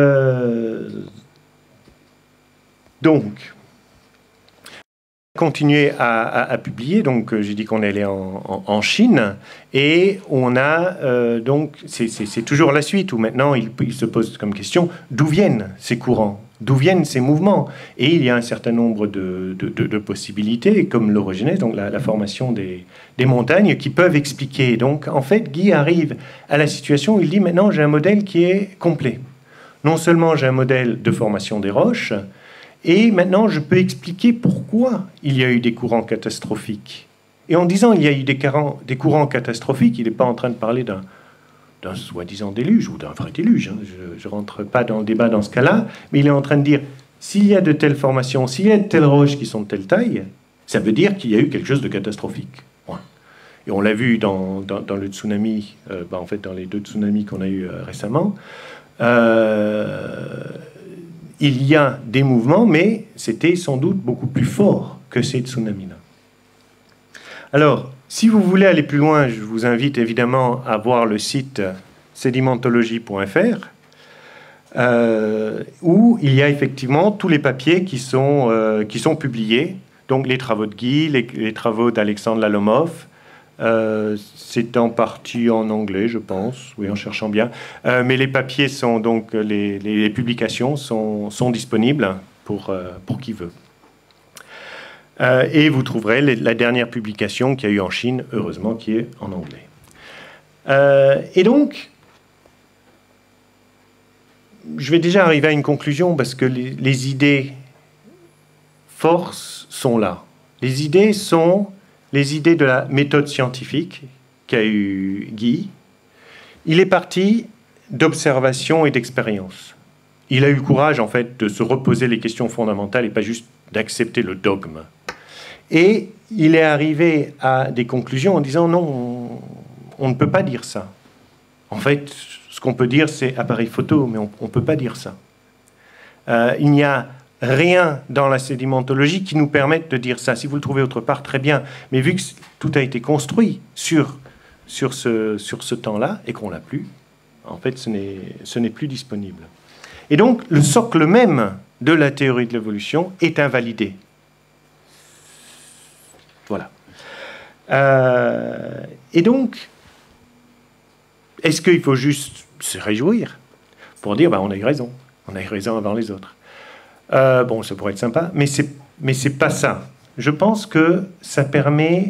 donc, continuer à publier. Donc, j'ai dit qu'on allait en Chine. Et on a, donc, c'est toujours la suite où maintenant il se pose comme question d'où viennent ces courants, d'où viennent ces mouvements. Et il y a un certain nombre de possibilités, comme l'orogenèse, donc la formation des montagnes, qui peuvent expliquer. Donc, en fait, Guy arrive à la situation où il dit maintenant, j'ai un modèle qui est complet. non seulement j'ai un modèle de formation des roches, et maintenant je peux expliquer pourquoi il y a eu des courants catastrophiques. Et en disant il y a eu des courants catastrophiques, il n'est pas en train de parler d'un soi-disant déluge ou d'un vrai déluge. Hein. Je ne rentre pas dans le débat dans ce cas-là, mais il est en train de dire s'il y a de telles formations, s'il y a de telles roches qui sont de telle taille, ça veut dire qu'il y a eu quelque chose de catastrophique. Point. Et on l'a vu dans le tsunami, en fait dans les 2 tsunamis qu'on a eu récemment. Il y a des mouvements, mais c'était sans doute beaucoup plus fort que ces tsunamis-là. Alors, si vous voulez aller plus loin, je vous invite évidemment à voir le site sédimentologie.fr, où il y a effectivement tous les papiers qui sont publiés, donc les travaux de Guy, les travaux d'Alexandre Lalomov. C'est en partie en anglais, je pense, oui, en cherchant bien. Mais les papiers sont donc, les publications sont disponibles pour qui veut. Et vous trouverez la dernière publication qu'il y a eu en Chine, heureusement, qui est en anglais. Et donc, je vais déjà arriver à une conclusion parce que les idées forces sont là. Les idées sont les idées de la méthode scientifique qu'a eu Guy. Il est parti d'observation et d'expérience. Il a eu le courage, en fait, de se reposer les questions fondamentales et pas juste d'accepter le dogme. Et il est arrivé à des conclusions en disant non, on ne peut pas dire ça. En fait, ce qu'on peut dire, c'est appareil photo, mais on ne peut pas dire ça. Il n'y a rien dans la sédimentologie qui nous permette de dire ça. Si vous le trouvez autre part, très bien. Mais vu que tout a été construit sur ce temps-là et qu'on l'a plus, en fait, ce n'est plus disponible. Et donc, le socle même de la théorie de l'évolution est invalidé. Voilà. Et donc, est-ce qu'il faut juste se réjouir pour dire on a eu raison avant les autres? Bon, ça pourrait être sympa, mais c'est pas ça. Je pense que ça permet...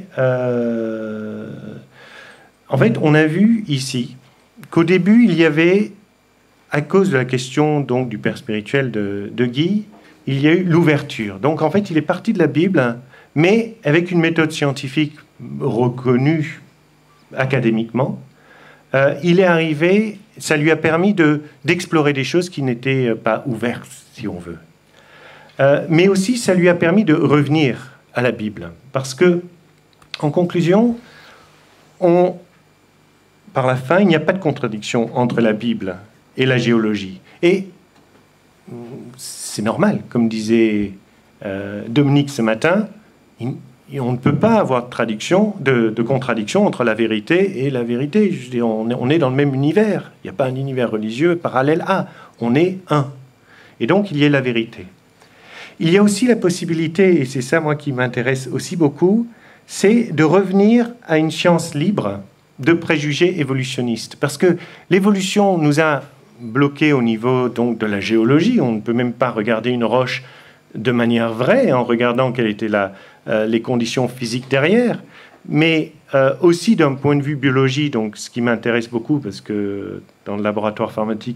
En fait, on a vu ici qu'au début, il y avait, à cause de la question donc, du père spirituel de Guy, il y a eu l'ouverture. Donc, en fait, il est parti de la Bible, mais avec une méthode scientifique reconnue académiquement. Il est arrivé, ça lui a permis d'explorer des choses qui n'étaient pas ouvertes, si on veut. Mais aussi, ça lui a permis de revenir à la Bible. Parce que, en conclusion, par la fin, il n'y a pas de contradiction entre la Bible et la géologie. Et c'est normal, comme disait Dominique ce matin, on ne peut pas avoir de contradiction entre la vérité et la vérité. Je dis, on est dans le même univers. Il n'y a pas un univers religieux parallèle à. On est un. Et donc, il y a la vérité. Il y a aussi la possibilité, et c'est ça, moi, qui m'intéresse aussi beaucoup, c'est de revenir à une science libre de préjugés évolutionnistes. Parce que l'évolution nous a bloqués au niveau donc, de la géologie. On ne peut même pas regarder une roche de manière vraie en regardant quelles étaient les conditions physiques derrière. Mais aussi d'un point de vue biologie, donc ce qui m'intéresse beaucoup, parce que dans le laboratoire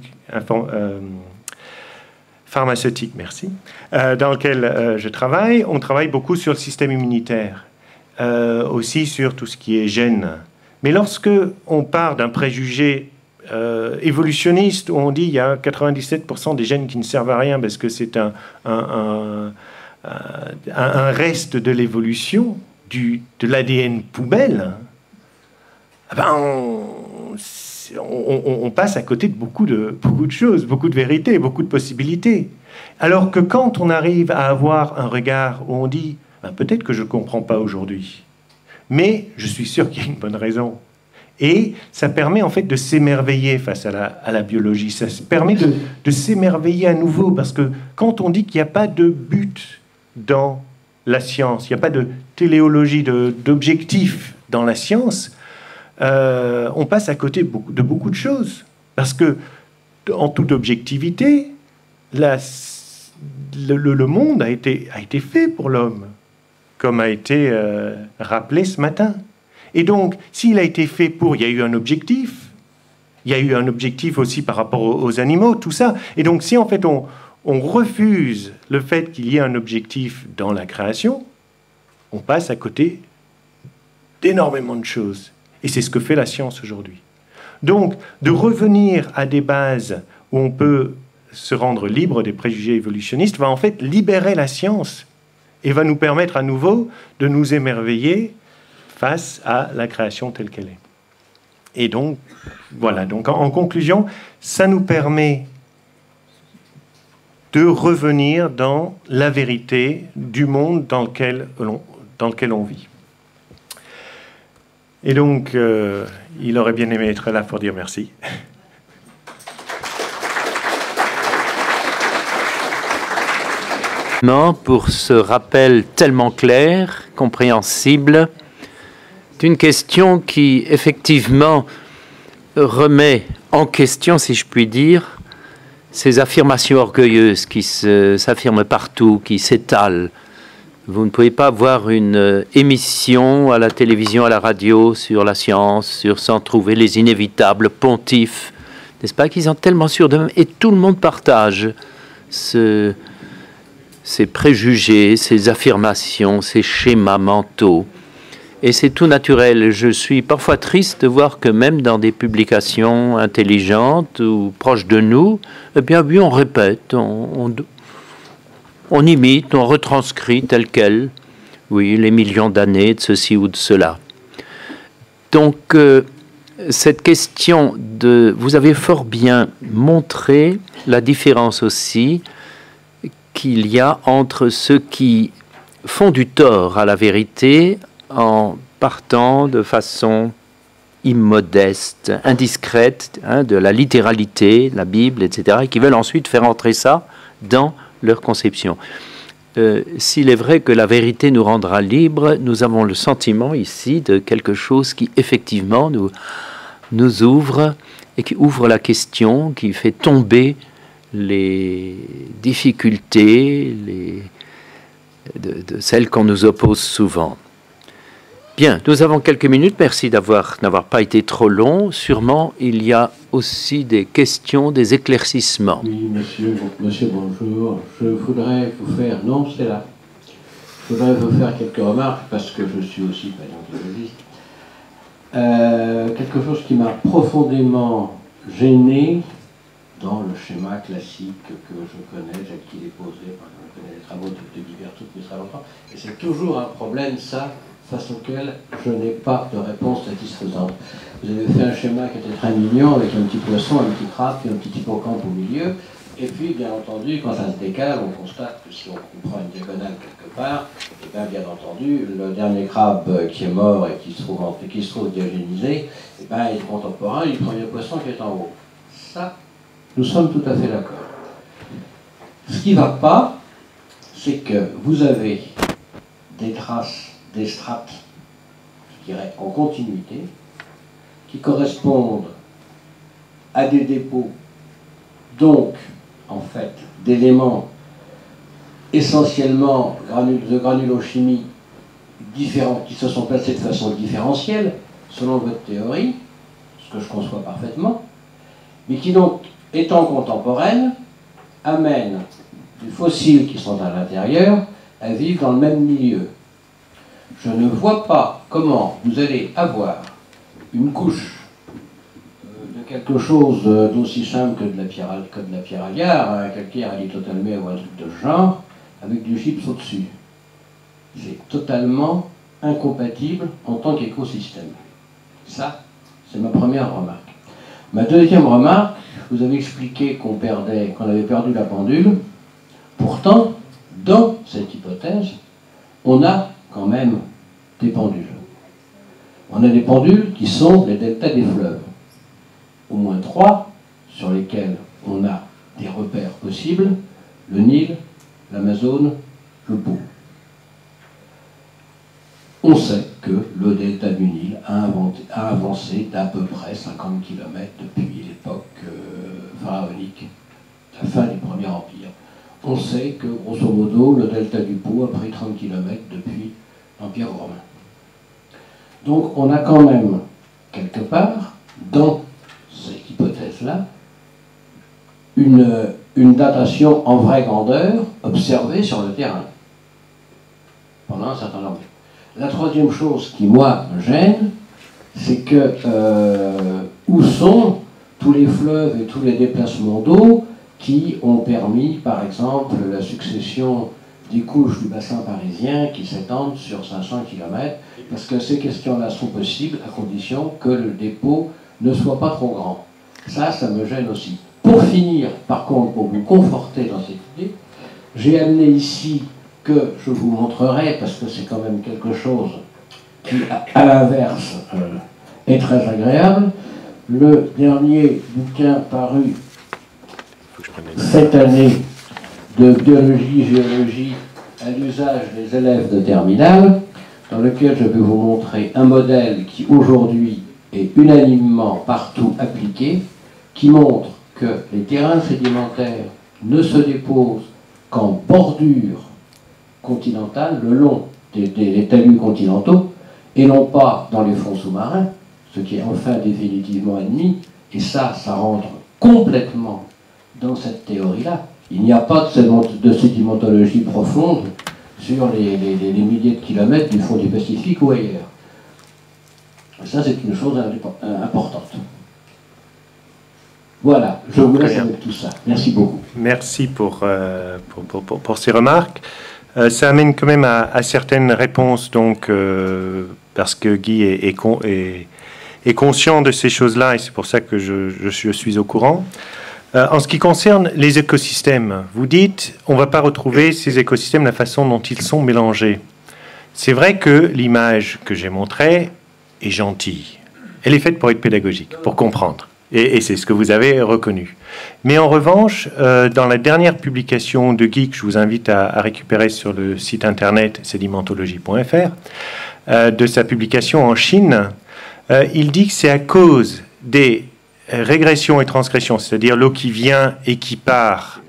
pharmaceutique, merci, dans lequel je travaille, on travaille beaucoup sur le système immunitaire, aussi sur tout ce qui est gènes. Mais lorsque on part d'un préjugé évolutionniste où on dit il y a 97% des gènes qui ne servent à rien parce que c'est un reste de l'évolution, de l'ADN poubelle, on passe à côté de beaucoup de choses, beaucoup de vérités, beaucoup de possibilités. Alors que quand on arrive à avoir un regard où on dit peut-être que je ne comprends pas aujourd'hui, mais je suis sûr qu'il y a une bonne raison. Et ça permet en fait de s'émerveiller face à la biologie. Ça permet de s'émerveiller à nouveau, parce que quand on dit qu'il n'y a pas de but dans la science, il n'y a pas de téléologie, d'objectif dans la science, on passe à côté de beaucoup de choses. Parce que, en toute objectivité, le monde a été fait pour l'homme, comme a été rappelé ce matin. Et donc, s'il a été fait il y a eu un objectif, Il y a eu un objectif aussi par rapport aux animaux, tout ça. Et donc, si en fait on refuse le fait qu'il y ait un objectif dans la création, on passe à côté d'énormément de choses. Et c'est ce que fait la science aujourd'hui. Donc, de revenir à des bases où on peut se rendre libre des préjugés évolutionnistes va en fait libérer la science et va nous permettre à nouveau de nous émerveiller face à la création telle qu'elle est. Et donc, voilà. Donc, en conclusion, ça nous permet de revenir dans la vérité du monde dans lequel on vit. Et donc, il aurait bien aimé être là pour dire merci. Pour ce rappel tellement clair, compréhensible, d'une question qui, effectivement, remet en question, si je puis dire, ces affirmations orgueilleuses qui s'affirment partout, qui s'étalent. Vous ne pouvez pas voir une émission à la télévision, à la radio, sur la science, sans trouver les inévitables pontifs, n'est-ce pas, qu'ils sont tellement sûrs d'eux-mêmes, et tout le monde partage ces préjugés, ces affirmations, ces schémas mentaux. Et c'est tout naturel. Je suis parfois triste de voir que même dans des publications intelligentes ou proches de nous, eh bien oui, on répète, on imite, on retranscrit tel quel, oui, les millions d'années de ceci ou de cela. Donc, cette question vous avez fort bien montré la différence aussi qu'il y a entre ceux qui font du tort à la vérité en partant de façon immodeste, indiscrète, de la littéralité, la Bible, etc., et qui veulent ensuite faire entrer ça dans leur conception. S'il est vrai que la vérité nous rendra libres, nous avons le sentiment ici de quelque chose qui effectivement nous ouvre et qui ouvre la question, qui fait tomber les difficultés de celles qu'on nous oppose souvent. Bien, nous avons quelques minutes. Merci n'avoir pas été trop long. Sûrement, il y a aussi des questions, des éclaircissements. Oui, monsieur, bonjour. Je voudrais vous faire... Non, c'est là. Je voudrais vous faire quelques remarques, parce que je suis aussi paléontologiste. Quelque chose qui m'a profondément gêné dans le schéma classique que je connais, tel qu'il est posé, je connais les travaux de divers trucs depuis très longtemps, et c'est toujours un problème, ça, face auquel je n'ai pas de réponse satisfaisante. Vous avez fait un schéma qui était très mignon, avec un petit poisson, un petit crabe, puis un petit hippocampe au milieu, et puis, bien entendu, quand ça se décale, on constate que si on prend une diagonale quelque part, et bien entendu, le dernier crabe qui est mort et qui se trouve diagénisé, et bien, il est contemporain du premier poisson qui est en haut. Ça, nous sommes tout à fait d'accord. Ce qui ne va pas, c'est que vous avez des traces, des strates, je dirais, en continuité, qui correspondent à des dépôts, donc, en fait, d'éléments essentiellement de granulochimie différents, qui se sont placés de façon différentielle, selon votre théorie, ce que je conçois parfaitement, mais qui donc, étant contemporaines, amènent des fossiles qui sont à l'intérieur à vivre dans le même milieu. Je ne vois pas comment vous allez avoir une couche de quelque chose d'aussi simple que de la pierre agar, un calcaire alitotalmé ou un truc de ce genre, avec du gypse au-dessus. C'est totalement incompatible en tant qu'écosystème. Ça, c'est ma première remarque. Ma deuxième remarque, vous avez expliqué qu'on avait perdu la pendule. Pourtant, dans cette hypothèse, on a quand même des pendules. On a des pendules qui sont les deltas des fleuves. Au moins 3 sur lesquels on a des repères possibles, le Nil, l'Amazone, le Pô. On sait que le delta du Nil a avancé d'à peu près 50 km depuis l'époque pharaonique, la fin du Premier Empire. On sait que, grosso modo, le delta du Pô a pris 30 km depuis l'Empire romain. Donc on a quand même, quelque part, dans cette cela, une datation en vraie grandeur observée sur le terrain pendant un certain nombre. La troisième chose qui, moi, me gêne, c'est que où sont tous les fleuves et tous les déplacements d'eau qui ont permis, par exemple, la succession des couches du bassin parisien qui s'étendent sur 500 km, parce que ces questions-là sont possibles à condition que le dépôt ne soit pas trop grand. Ça me gêne aussi. Pour finir, par contre, pour vous conforter dans cette idée, j'ai amené ici, que je vous montrerai, parce que c'est quand même quelque chose qui, à l'inverse, est très agréable, le dernier bouquin paru cette année de biologie-géologie à l'usage des élèves de terminale, dans lequel je vais vous montrer un modèle qui aujourd'hui est unanimement partout appliqué, qui montre que les terrains sédimentaires ne se déposent qu'en bordure continentale, le long des talus continentaux, et non pas dans les fonds sous-marins, ce qui est enfin définitivement admis, et ça rentre complètement dans cette théorie-là. Il n'y a pas de sédimentologie profonde sur les milliers de kilomètres du fond du Pacifique ou ailleurs. Et ça, c'est une chose importante. Voilà, je vous laisse avec tout ça. Merci beaucoup. Merci pour ces remarques. Ça amène quand même à certaines réponses, donc, parce que Guy est conscient de ces choses-là, et c'est pour ça que je suis au courant. En ce qui concerne les écosystèmes, vous dites, on ne va pas retrouver ces écosystèmes, la façon dont ils sont mélangés. C'est vrai que l'image que j'ai montrée est gentille. Elle est faite pour être pédagogique, pour comprendre. Et c'est ce que vous avez reconnu. Mais en revanche, dans la dernière publication de Guy, que je vous invite à récupérer sur le site internet sédimentologie.fr, de sa publication en Chine, il dit que c'est à cause des régression et transgression, c'est-à-dire l'eau qui vient et qui part,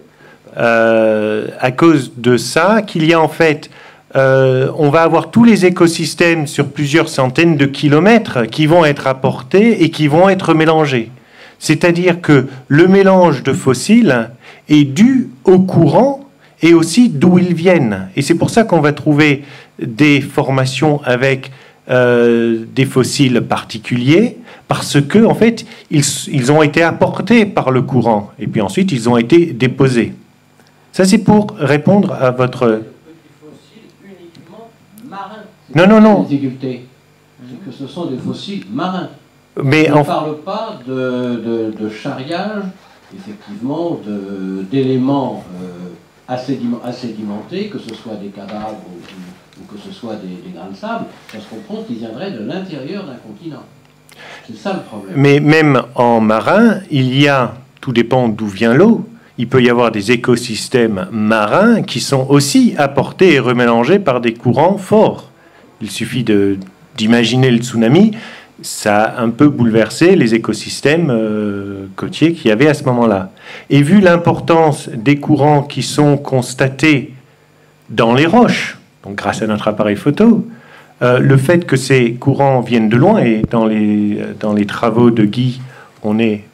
à cause de ça, qu'il y a en fait, on va avoir tous les écosystèmes sur plusieurs centaines de kilomètres qui vont être apportés et qui vont être mélangés. C'est-à-dire que le mélange de fossiles est dû au courant et aussi d'où ils viennent. Et c'est pour ça qu'on va trouver des formations avec des fossiles particuliers, parce que en fait ils ont été apportés par le courant et puis ensuite ils ont été déposés. Ça c'est pour répondre à votre. Des fossiles uniquement marins. Non. La difficulté, c'est que ce sont des fossiles marins. Mais on ne parle pas de charriage, effectivement, d'éléments assédimentés, que ce soit des cadavres ou que ce soit des grains de sable, parce qu'on comprend qu'ils viendraient de l'intérieur d'un continent. C'est ça le problème. Mais même en marin, il y a, tout dépend d'où vient l'eau, il peut y avoir des écosystèmes marins qui sont aussi apportés et remélangés par des courants forts. Il suffit d'imaginer le tsunami, ça a un peu bouleversé les écosystèmes côtiers qu'il y avait à ce moment-là. Et vu l'importance des courants qui sont constatés dans les roches, donc grâce à notre appareil photo, le fait que ces courants viennent de loin, et dans les travaux de Guy, on est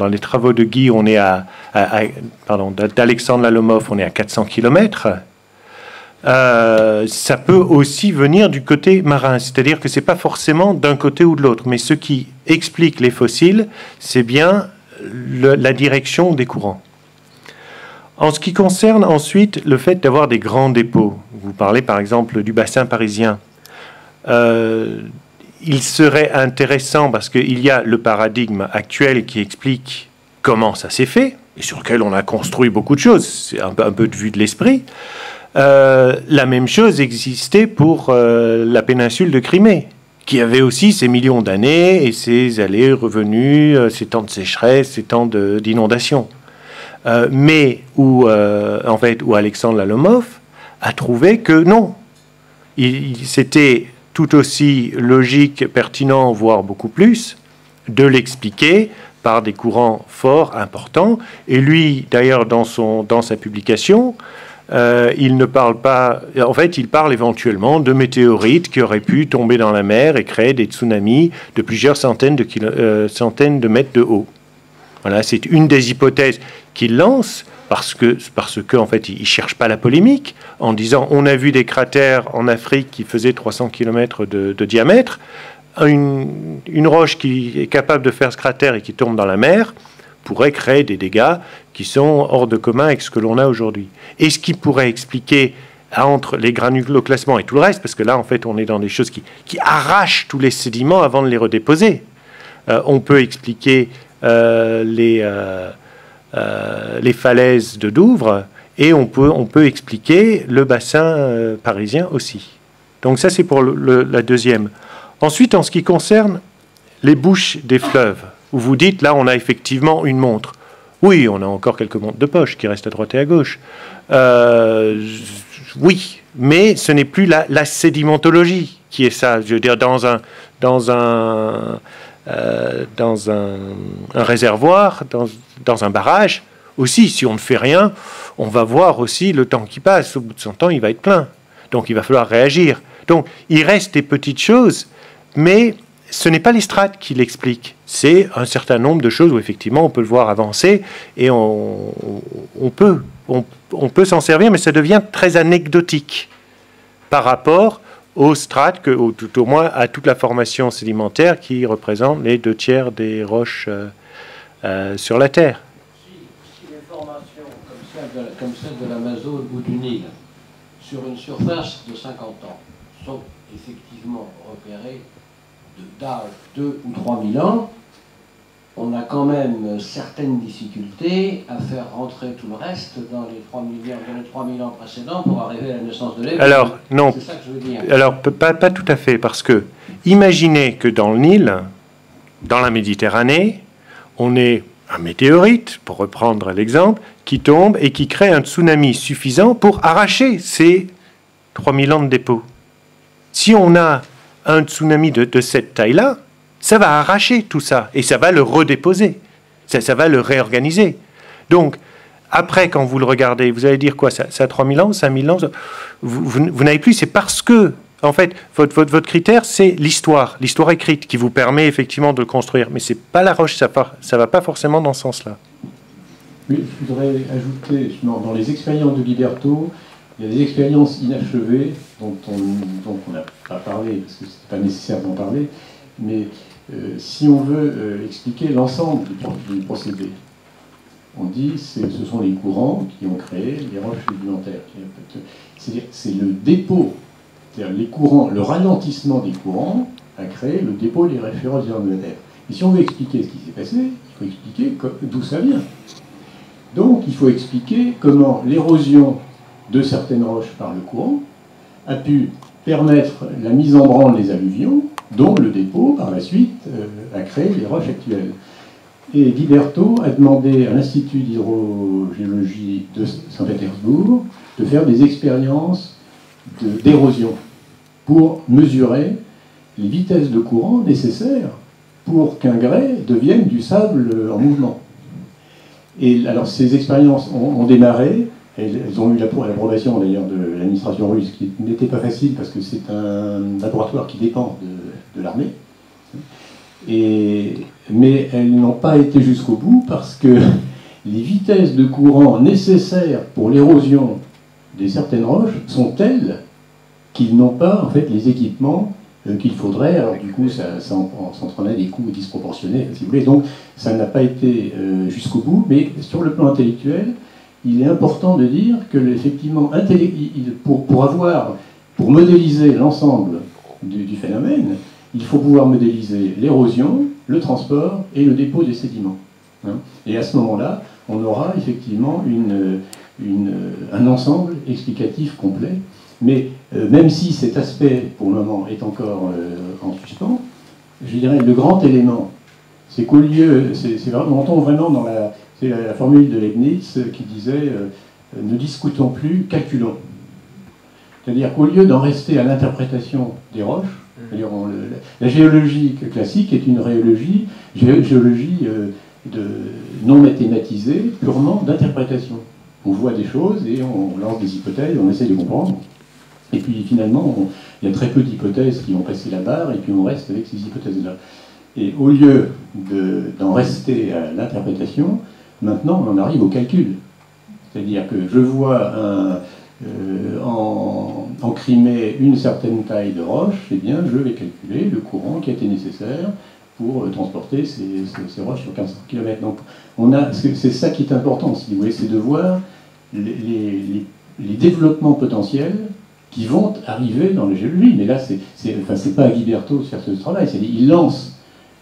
d'Alexandre Lalomov, on est à 400 km. Ça peut aussi venir du côté marin, c'est-à-dire que c'est pas forcément d'un côté ou de l'autre, mais ce qui explique les fossiles, c'est bien la direction des courants. En ce qui concerne ensuite le fait d'avoir des grands dépôts, vous parlez par exemple du bassin parisien, il serait intéressant, parce qu'il y a le paradigme actuel qui explique comment ça s'est fait, et sur lequel on a construit beaucoup de choses, c'est un peu de vue de l'esprit. La même chose existait pour la péninsule de Crimée, qui avait aussi ses millions d'années et ses allées revenus, ses temps de sécheresse, ses temps d'inondation. Mais où Alexandre Lalomov a trouvé que non, c'était tout aussi logique, pertinent, voire beaucoup plus, de l'expliquer par des courants forts, importants. Et lui, d'ailleurs, dans sa publication, il ne parle pas... En fait, il parle éventuellement de météorites qui auraient pu tomber dans la mer et créer des tsunamis de plusieurs centaines de mètres de haut. Voilà, c'est une des hypothèses qu'il lance, parce que en fait, il ne cherche pas la polémique, en disant on a vu des cratères en Afrique qui faisaient 300 km de diamètre. Une roche qui est capable de faire ce cratère et qui tombe dans la mer pourrait créer des dégâts qui sont hors de commun avec ce que l'on a aujourd'hui. Et ce qui pourrait expliquer entre les granuloclassements et tout le reste, parce que là, en fait, on est dans des choses qui arrachent tous les sédiments avant de les redéposer. On peut expliquer les falaises de Douvres, et on peut expliquer le bassin parisien aussi. Donc ça, c'est pour la deuxième. Ensuite, en ce qui concerne les bouches des fleuves, où vous dites, là, on a effectivement une montre. Oui, on a encore quelques montres de poche qui restent à droite et à gauche. Oui, mais ce n'est plus la sédimentologie qui est ça. Je veux dire, dans un réservoir, dans un barrage, aussi, si on ne fait rien, on va voir aussi le temps qui passe. Au bout de 100 ans, il va être plein. Donc, il va falloir réagir. Donc, il reste des petites choses, mais ce n'est pas les strates qui l'expliquent. C'est un certain nombre de choses où, effectivement, on peut le voir avancer et on peut s'en servir, mais ça devient très anecdotique par rapport aux strates, ou tout au moins à toute la formation sédimentaire qui représente les 2/3 des roches sur la Terre. Si les formations comme celle de l'Amazone ou du Nil, sur une surface de 50 ans, sont effectivement repérées d'âge 2 ou 3 000 ans, on a quand même certaines difficultés à faire rentrer tout le reste dans les 3 000 ans précédents pour arriver à la naissance de l'Égypte. Alors, non. C'est ça que je veux dire. Alors, pas tout à fait, parce que imaginez que dans le Nil, dans la Méditerranée, on ait un météorite, pour reprendre l'exemple, qui tombe et qui crée un tsunami suffisant pour arracher ces 3 000 ans de dépôt. Si on a un tsunami de cette taille-là, ça va arracher tout ça et ça va le redéposer, ça va le réorganiser. Donc, après, quand vous le regardez, vous allez dire quoi? Ça a 3 000 ans, 5 000 ans? Vous n'avez plus, c'est parce que, en fait, votre critère, c'est l'histoire écrite qui vous permet effectivement de le construire. Mais c'est pas la roche, ça va pas forcément dans ce sens-là. Oui, je voudrais ajouter, dans les expériences de Guiberto, il y a des expériences inachevées dont on n'a pas parlé, parce que ce n'est pas nécessaire d'en parler, mais si on veut expliquer l'ensemble du procédé, on dit que ce sont les courants qui ont créé les roches sédimentaires. C'est-à-dire c'est le dépôt, c'est-à-dire les courants, le ralentissement des courants a créé le dépôt des références de la Terre. Et si on veut expliquer ce qui s'est passé, il faut expliquer d'où ça vient. Donc il faut expliquer comment l'érosion de certaines roches par le courant a pu permettre la mise en branle des alluvions, dont le dépôt, par la suite, a créé les roches actuelles. Et Guiberto a demandé à l'Institut d'hydrogéologie de Saint-Pétersbourg de faire des expériences d'érosion pour mesurer les vitesses de courant nécessaires pour qu'un grès devienne du sable en mouvement. Et alors ces expériences ont démarré. Elles ont eu l'approbation d'ailleurs de l'administration russe, qui n'était pas facile parce que c'est un laboratoire qui dépend de l'armée. Mais elles n'ont pas été jusqu'au bout parce que les vitesses de courant nécessaires pour l'érosion de certaines roches sont telles qu'ils n'ont pas en fait les équipements qu'il faudrait. Alors du coup, ça entraînait des coûts disproportionnés, si vous voulez. Donc ça n'a pas été jusqu'au bout, mais sur le plan intellectuel, il est important de dire que, effectivement, pour modéliser l'ensemble du phénomène, il faut pouvoir modéliser l'érosion, le transport et le dépôt des sédiments. Et à ce moment-là, on aura effectivement un ensemble explicatif complet. Mais même si cet aspect, pour le moment, est encore en suspens, je dirais le grand élément, c'est qu'au lieu, on tombe vraiment dans c'est la formule de Leibniz qui disait ne discutons plus, calculons. C'est-à-dire qu'au lieu d'en rester à l'interprétation des roches, la géologie classique est une géologie non mathématisée, purement d'interprétation. On voit des choses et on lance des hypothèses, on essaie de comprendre. Et puis finalement, il y a très peu d'hypothèses qui ont passé la barre et puis on reste avec ces hypothèses-là. Et au lieu d'en rester à l'interprétation, maintenant on en arrive au calcul. C'est-à-dire que je vois en Crimée une certaine taille de roche, eh bien je vais calculer le courant qui a été nécessaire pour transporter ces roches sur 1500 km. Donc c'est ça qui est important, si vous voulez, c'est de voir les développements potentiels qui vont arriver dans la géologie. Mais là, c'est pas à Guiberto de faire ce travail, il lance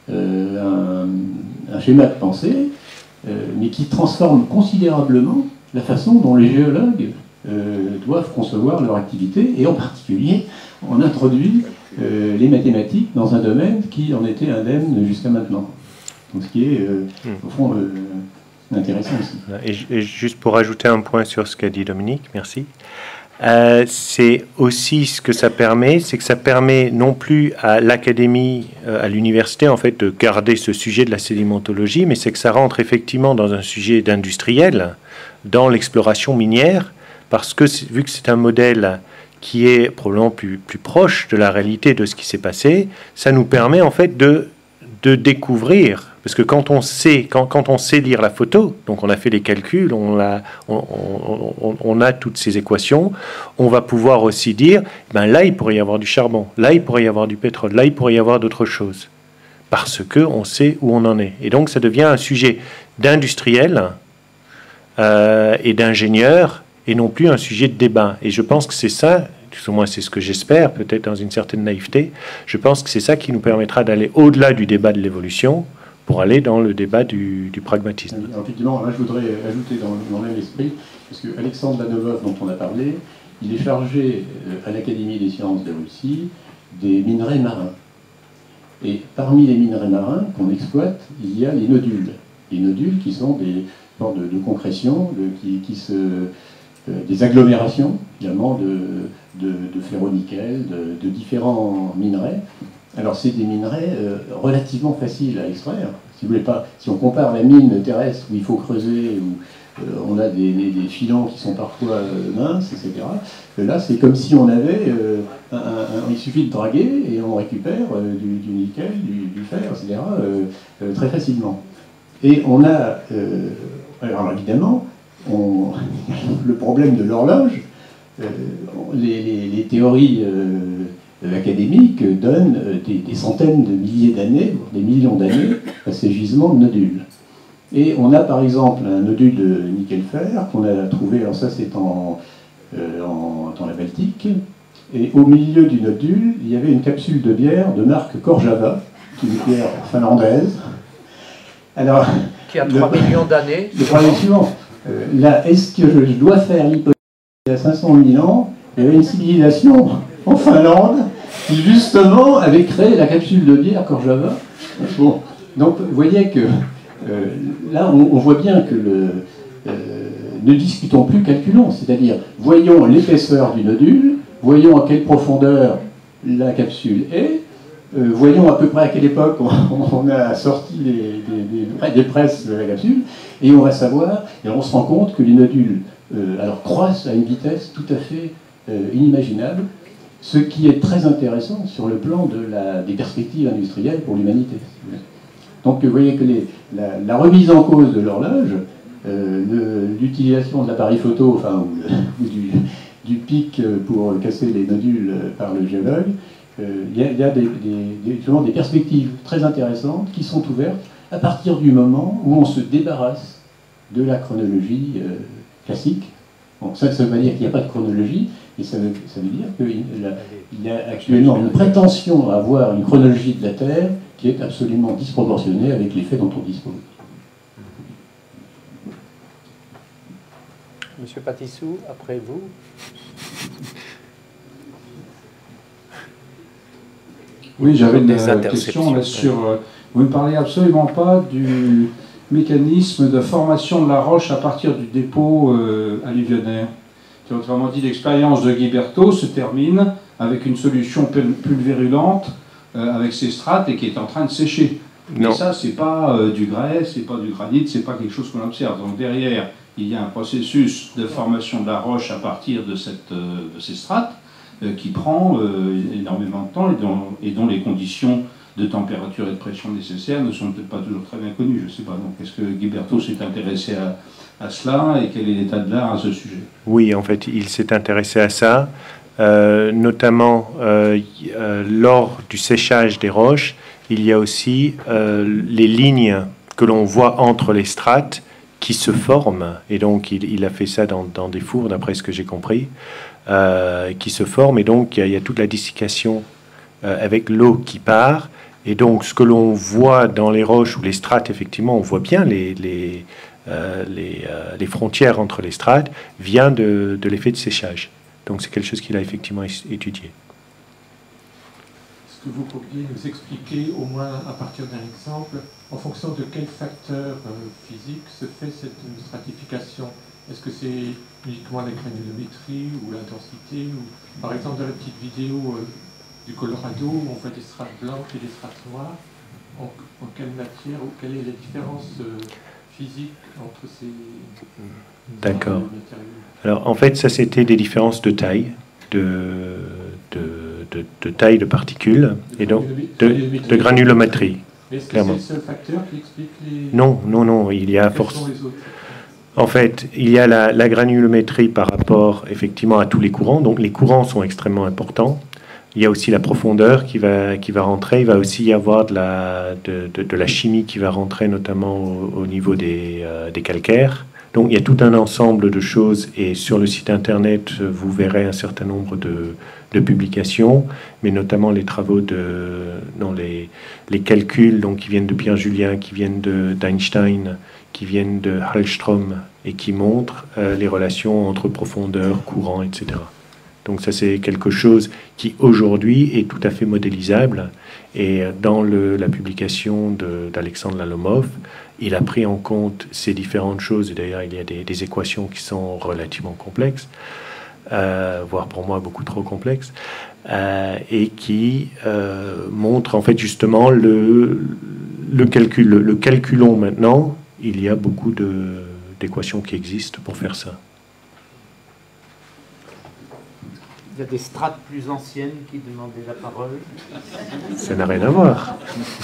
un schéma de pensée, mais qui transforme considérablement la façon dont les géologues doivent concevoir leur activité, et en particulier, on introduit les mathématiques dans un domaine qui en était indemne jusqu'à maintenant. Donc, ce qui est, au fond, intéressant aussi. Et juste pour ajouter un point sur ce qu'a dit Dominique, merci. C'est aussi ce que ça permet, c'est que ça permet non plus à l'académie, à l'université en fait, de garder ce sujet de la sédimentologie, mais c'est que ça rentre effectivement dans un sujet d'industriel, dans l'exploration minière, parce que vu que c'est un modèle qui est probablement plus proche de la réalité de ce qui s'est passé, ça nous permet en fait de découvrir. Parce que quand on sait lire la photo, donc on a fait les calculs, on a toutes ces équations, on va pouvoir aussi dire, ben là il pourrait y avoir du charbon, là il pourrait y avoir du pétrole, là il pourrait y avoir d'autres choses, parce que on sait où on en est. Et donc ça devient un sujet d'industriel et d'ingénieur, et non plus un sujet de débat. Et je pense que c'est ça, tout au moins c'est ce que j'espère, peut-être dans une certaine naïveté, je pense que c'est ça qui nous permettra d'aller au-delà du débat de l'évolution, pour aller dans le débat du pragmatisme. Alors, effectivement, là, je voudrais ajouter dans le même esprit, parce que Alexandre Lanovov, dont on a parlé, il est chargé à l'Académie des sciences de Russie des minerais marins. Et parmi les minerais marins qu'on exploite, il y a les nodules. Les nodules qui sont des sortes de concrétions, des agglomérations, finalement, de ferro-nickel, de différents minerais. Alors c'est des minerais relativement faciles à extraire. Si vous voulez pas, si on compare la mine terrestre où il faut creuser, où on a des filons qui sont parfois minces, etc. Là c'est comme si on avait, il suffit de draguer et on récupère du nickel, du fer, etc. Très facilement. Et on a, alors évidemment, le problème de l'horloge, les théories académiques donnent des centaines de milliers d'années, voire des millions d'années, à ces gisements de nodules. Et on a par exemple un nodule de nickel-fer qu'on a trouvé, alors ça c'est dans la Baltique, et au milieu du nodule, il y avait une capsule de bière de marque Korjava, une bière finlandaise. Alors, qui a 3 millions d'années. Le problème suivant, là, est-ce que je dois faire l'hypothèse qu'il y a 500 000 ans, il y avait une civilisation en Finlande qui justement avait créé la capsule de bière Korjava. Bon, donc vous voyez que là on voit bien que ne discutons plus, calculons, c'est-à-dire voyons l'épaisseur du nodule, voyons à quelle profondeur la capsule est, voyons à peu près à quelle époque on a sorti des presses de la capsule, et on va savoir, et on se rend compte que les nodules alors croissent à une vitesse tout à fait inimaginable, ce qui est très intéressant sur le plan des perspectives industrielles pour l'humanité. Donc vous voyez que la remise en cause de l'horloge, l'utilisation de l'appareil photo, enfin, ou du pic pour casser les nodules par le géologue, il y a justement des perspectives très intéressantes qui sont ouvertes à partir du moment où on se débarrasse de la chronologie classique. Bon, ça veut pas dire qu'il n'y a pas de chronologie, mais ça veut dire qu'il y a actuellement une prétention à avoir une chronologie de la Terre qui est absolument disproportionnée avec les faits dont on dispose. Monsieur Patissou, après vous. Oui, j'avais une question là sur... Vous ne parlez absolument pas du mécanisme de formation de la roche à partir du dépôt alluvionnaire. Autrement dit, l'expérience de Guiberto se termine avec une solution pulvérulente avec ses strates et qui est en train de sécher. Mais ça, c'est pas du grès, c'est pas du granit, c'est pas quelque chose qu'on observe. Donc derrière, il y a un processus de formation de la roche à partir de ces strates qui prend énormément de temps et dont les conditions de température et de pression nécessaires ne sont peut-être pas toujours très bien connues. Je ne sais pas. Donc, est-ce que Guiberto s'est intéressé à cela et quel est l'état de l'art à ce sujet? Oui, en fait, il s'est intéressé à ça, notamment lors du séchage des roches. Il y a aussi les lignes que l'on voit entre les strates qui se forment, et donc il a fait ça dans des fours, d'après ce que j'ai compris, qui se forment, et donc il y a toute la dessiccation avec l'eau qui part, et donc ce que l'on voit dans les roches ou les strates, effectivement, on voit bien les frontières entre les strates, vient de l'effet de séchage. Donc c'est quelque chose qu'il a effectivement étudié. Est-ce que vous pourriez nous expliquer, au moins à partir d'un exemple, en fonction de quels facteurs physiques se fait cette stratification? Est-ce que c'est uniquement la granulométrie ou l'intensité ou, par exemple, dans la petite vidéo du Colorado, où on voit des strates blanches et des strates noires, en quelle matière ou quelle est la différence physique entre ces D'accord. Alors, en fait, ça, c'était des différences de taille, de taille de particules, et donc de granulométrie. Est-ce que c'est le seul facteur qui explique les... Non, il y a force. En fait, il y a la granulométrie par rapport, effectivement, à tous les courants. Donc, les courants sont extrêmement importants. Il y a aussi la profondeur qui va rentrer. Il va aussi y avoir de la chimie qui va rentrer, notamment au niveau des calcaires. Donc, il y a tout un ensemble de choses. Et sur le site Internet, vous verrez un certain nombre de publications, mais notamment les travaux les calculs donc, qui viennent de Pierre Julien, qui viennent d'Einstein, qui viennent de Hallström, et qui montrent les relations entre profondeur, courant, etc. Donc ça, c'est quelque chose qui, aujourd'hui, est tout à fait modélisable. Et dans la publication d'Alexandre Lalomov, il a pris en compte ces différentes choses. Et d'ailleurs, il y a des équations qui sont relativement complexes, voire pour moi beaucoup trop complexes, et qui montrent en fait justement le calcul. Le calculons maintenant. Il y a beaucoup d'équations qui existent pour faire ça. Il y a des strates plus anciennes qui demandaient la parole. Ça n'a rien à voir.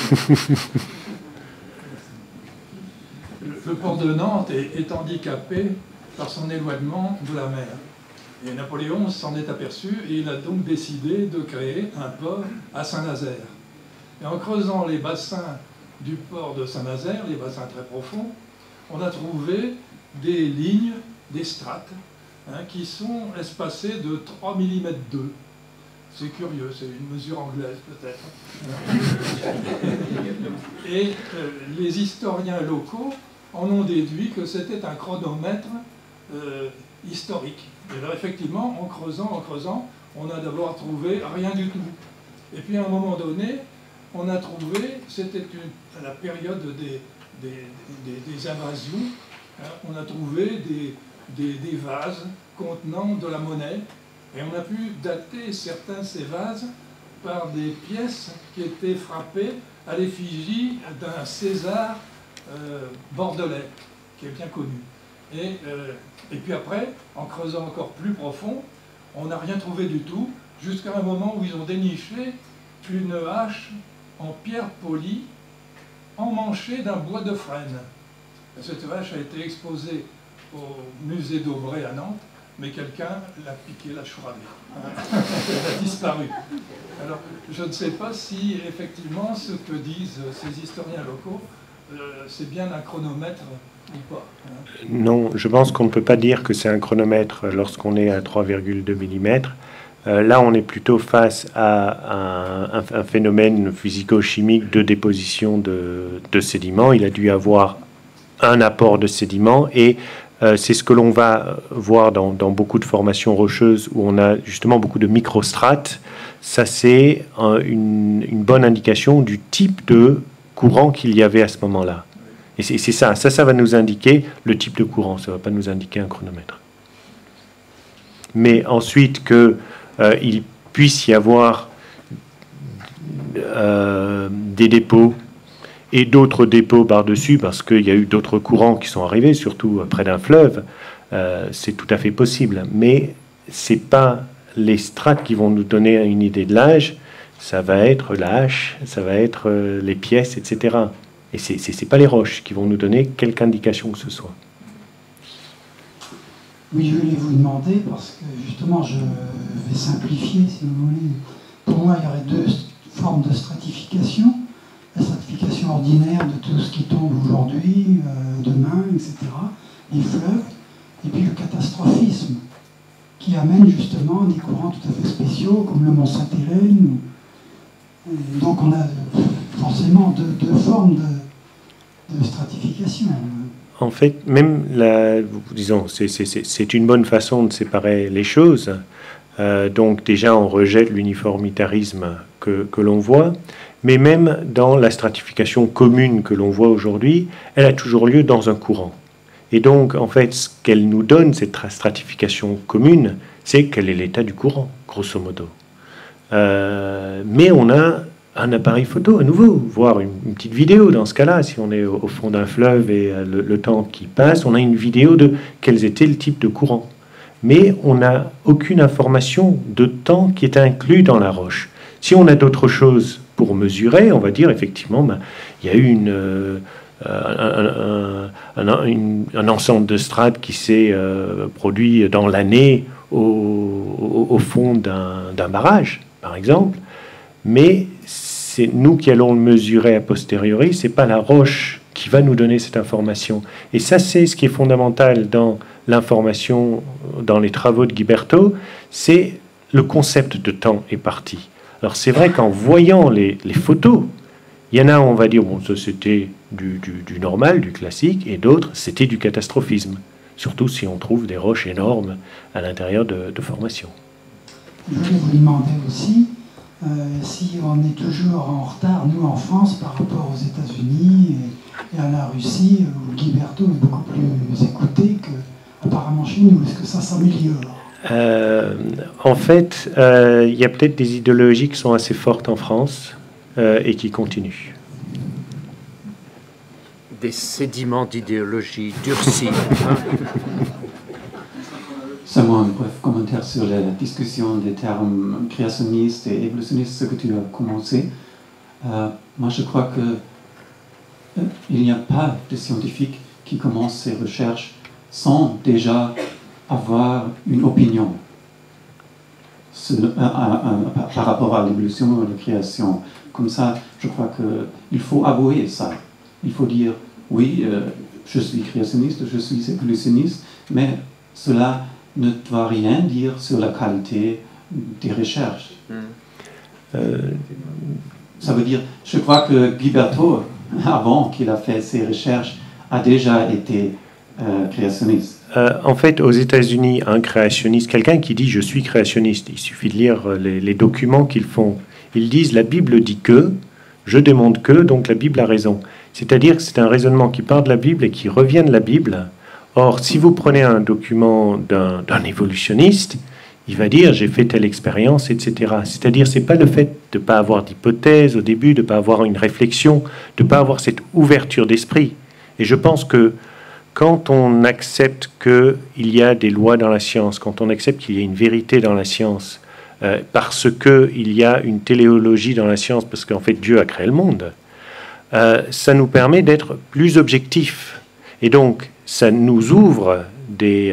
Le port de Nantes est handicapé par son éloignement de la mer. Et Napoléon s'en est aperçu et il a donc décidé de créer un port à Saint-Nazaire. Et en creusant les bassins du port de Saint-Nazaire, les bassins très profonds, on a trouvé des lignes, des strates, qui sont espacées de 3 mm d'eau. C'est curieux, c'est une mesure anglaise peut-être. Et les historiens locaux en ont déduit que c'était un chronomètre historique. Et là, effectivement, en creusant, on a d'abord trouvé rien du tout. Et puis à un moment donné, on a trouvé, c'était la période des invasions, on a trouvé des vases contenant de la monnaie, et on a pu dater certains de ces vases par des pièces qui étaient frappées à l'effigie d'un César bordelais, qui est bien connu. Et puis après, en creusant encore plus profond, on n'a rien trouvé du tout, jusqu'à un moment où ils ont déniché une hache en pierre polie, emmanchée d'un bois de frêne. Cette hache a été exposée au musée d'Aubray à Nantes, mais quelqu'un l'a piqué, l'a chourabé. Elle a disparu. Alors, je ne sais pas si, effectivement, ce que disent ces historiens locaux, c'est bien un chronomètre ou pas. Non, je pense qu'on ne peut pas dire que c'est un chronomètre lorsqu'on est à 3,2 mm. Là, on est plutôt face à un phénomène physico-chimique de déposition de sédiments. Il a dû avoir un apport de sédiments, et c'est ce que l'on va voir dans beaucoup de formations rocheuses où on a justement beaucoup de microstrates. Ça, c'est une bonne indication du type de courant qu'il y avait à ce moment-là. Et c'est ça. Ça va nous indiquer le type de courant. Ça ne va pas nous indiquer un chronomètre. Mais ensuite, qu'il puisse y avoir des dépôts et d'autres dépôts par-dessus, parce qu'il y a eu d'autres courants qui sont arrivés, surtout près d'un fleuve, c'est tout à fait possible. Mais ce n'est pas les strates qui vont nous donner une idée de l'âge, ça va être la hache, ça va être les pièces, etc. Et ce n'est pas les roches qui vont nous donner quelque indication que ce soit. Oui, je voulais vous demander, parce que justement, je vais simplifier, si vous voulez. Pour moi, il y aurait deux formes de stratification. La stratification ordinaire de tout ce qui tombe aujourd'hui, demain, etc. Les fleuves. Et puis le catastrophisme, qui amène justement des courants tout à fait spéciaux, comme le Mont Sainte-Hélène. Donc on a forcément deux formes de stratification. En fait, même, disons, c'est une bonne façon de séparer les choses. Donc déjà, on rejette l'uniformitarisme que l'on voit, mais même dans la stratification commune que l'on voit aujourd'hui, elle a toujours lieu dans un courant. Et donc, en fait, ce qu'elle nous donne, cette stratification commune, c'est quel est l'état du courant, grosso modo. Mais on a un appareil photo à nouveau, voire une petite vidéo dans ce cas-là, si on est au fond d'un fleuve et le temps qui passe, on a une vidéo de quels étaient le type de courant. Mais on n'a aucune information de temps qui est inclus dans la roche. Si on a d'autres choses pour mesurer, on va dire effectivement, il y a eu un ensemble de strates qui s'est produit dans l'année au fond d'un barrage, par exemple, mais c'est nous qui allons le mesurer a posteriori, c'est pas la roche qui va nous donner cette information. Et ça, c'est ce qui est fondamental dans l'information, dans les travaux de Guiberto, c'est le concept de temps est parti. Alors c'est vrai qu'en voyant les photos, il y en a, on va dire, bon, ça c'était du normal, du classique, et d'autres, c'était du catastrophisme. Surtout si on trouve des roches énormes à l'intérieur de formations. Je voulais vous demander aussi si on est toujours en retard, nous en France, par rapport aux États-Unis et à la Russie, où Guiberto est beaucoup plus écouté qu'apparemment chez nous. Est-ce que ça s'améliore ? En fait, il y a peut-être des idéologies qui sont assez fortes en France et qui continuent. Des sédiments d'idéologie durcis. Seulement un bref commentaire sur la discussion des termes créationnistes et évolutionnistes, ce que tu as commencé. Moi, je crois qu'il n'y a pas de scientifique qui commence ses recherches sans déjà avoir une opinion par rapport à l'évolution et à la création. Comme ça, je crois qu'il faut avouer ça. Il faut dire, oui, je suis créationniste, je suis évolutionniste, mais cela ne doit rien dire sur la qualité des recherches. Ça veut dire, je crois que Guiberto, avant qu'il a fait ses recherches, a déjà été créationniste. En fait, aux États-Unis, un créationniste, quelqu'un qui dit « je suis créationniste », il suffit de lire les documents qu'ils font. Ils disent « la Bible dit que, je démontre que, donc la Bible a raison ». C'est-à-dire que c'est un raisonnement qui part de la Bible et qui revient de la Bible. Or, si vous prenez un document d'un évolutionniste, il va dire « j'ai fait telle expérience, etc. » C'est-à-dire c'est pas le fait de ne pas avoir d'hypothèse au début, de ne pas avoir une réflexion, de ne pas avoir cette ouverture d'esprit. Et je pense que quand on accepte qu'il y a des lois dans la science, quand on accepte qu'il y a une vérité dans la science, parce qu'il y a une téléologie dans la science, parce qu'en fait Dieu a créé le monde, ça nous permet d'être plus objectifs. Et donc, ça nous ouvre des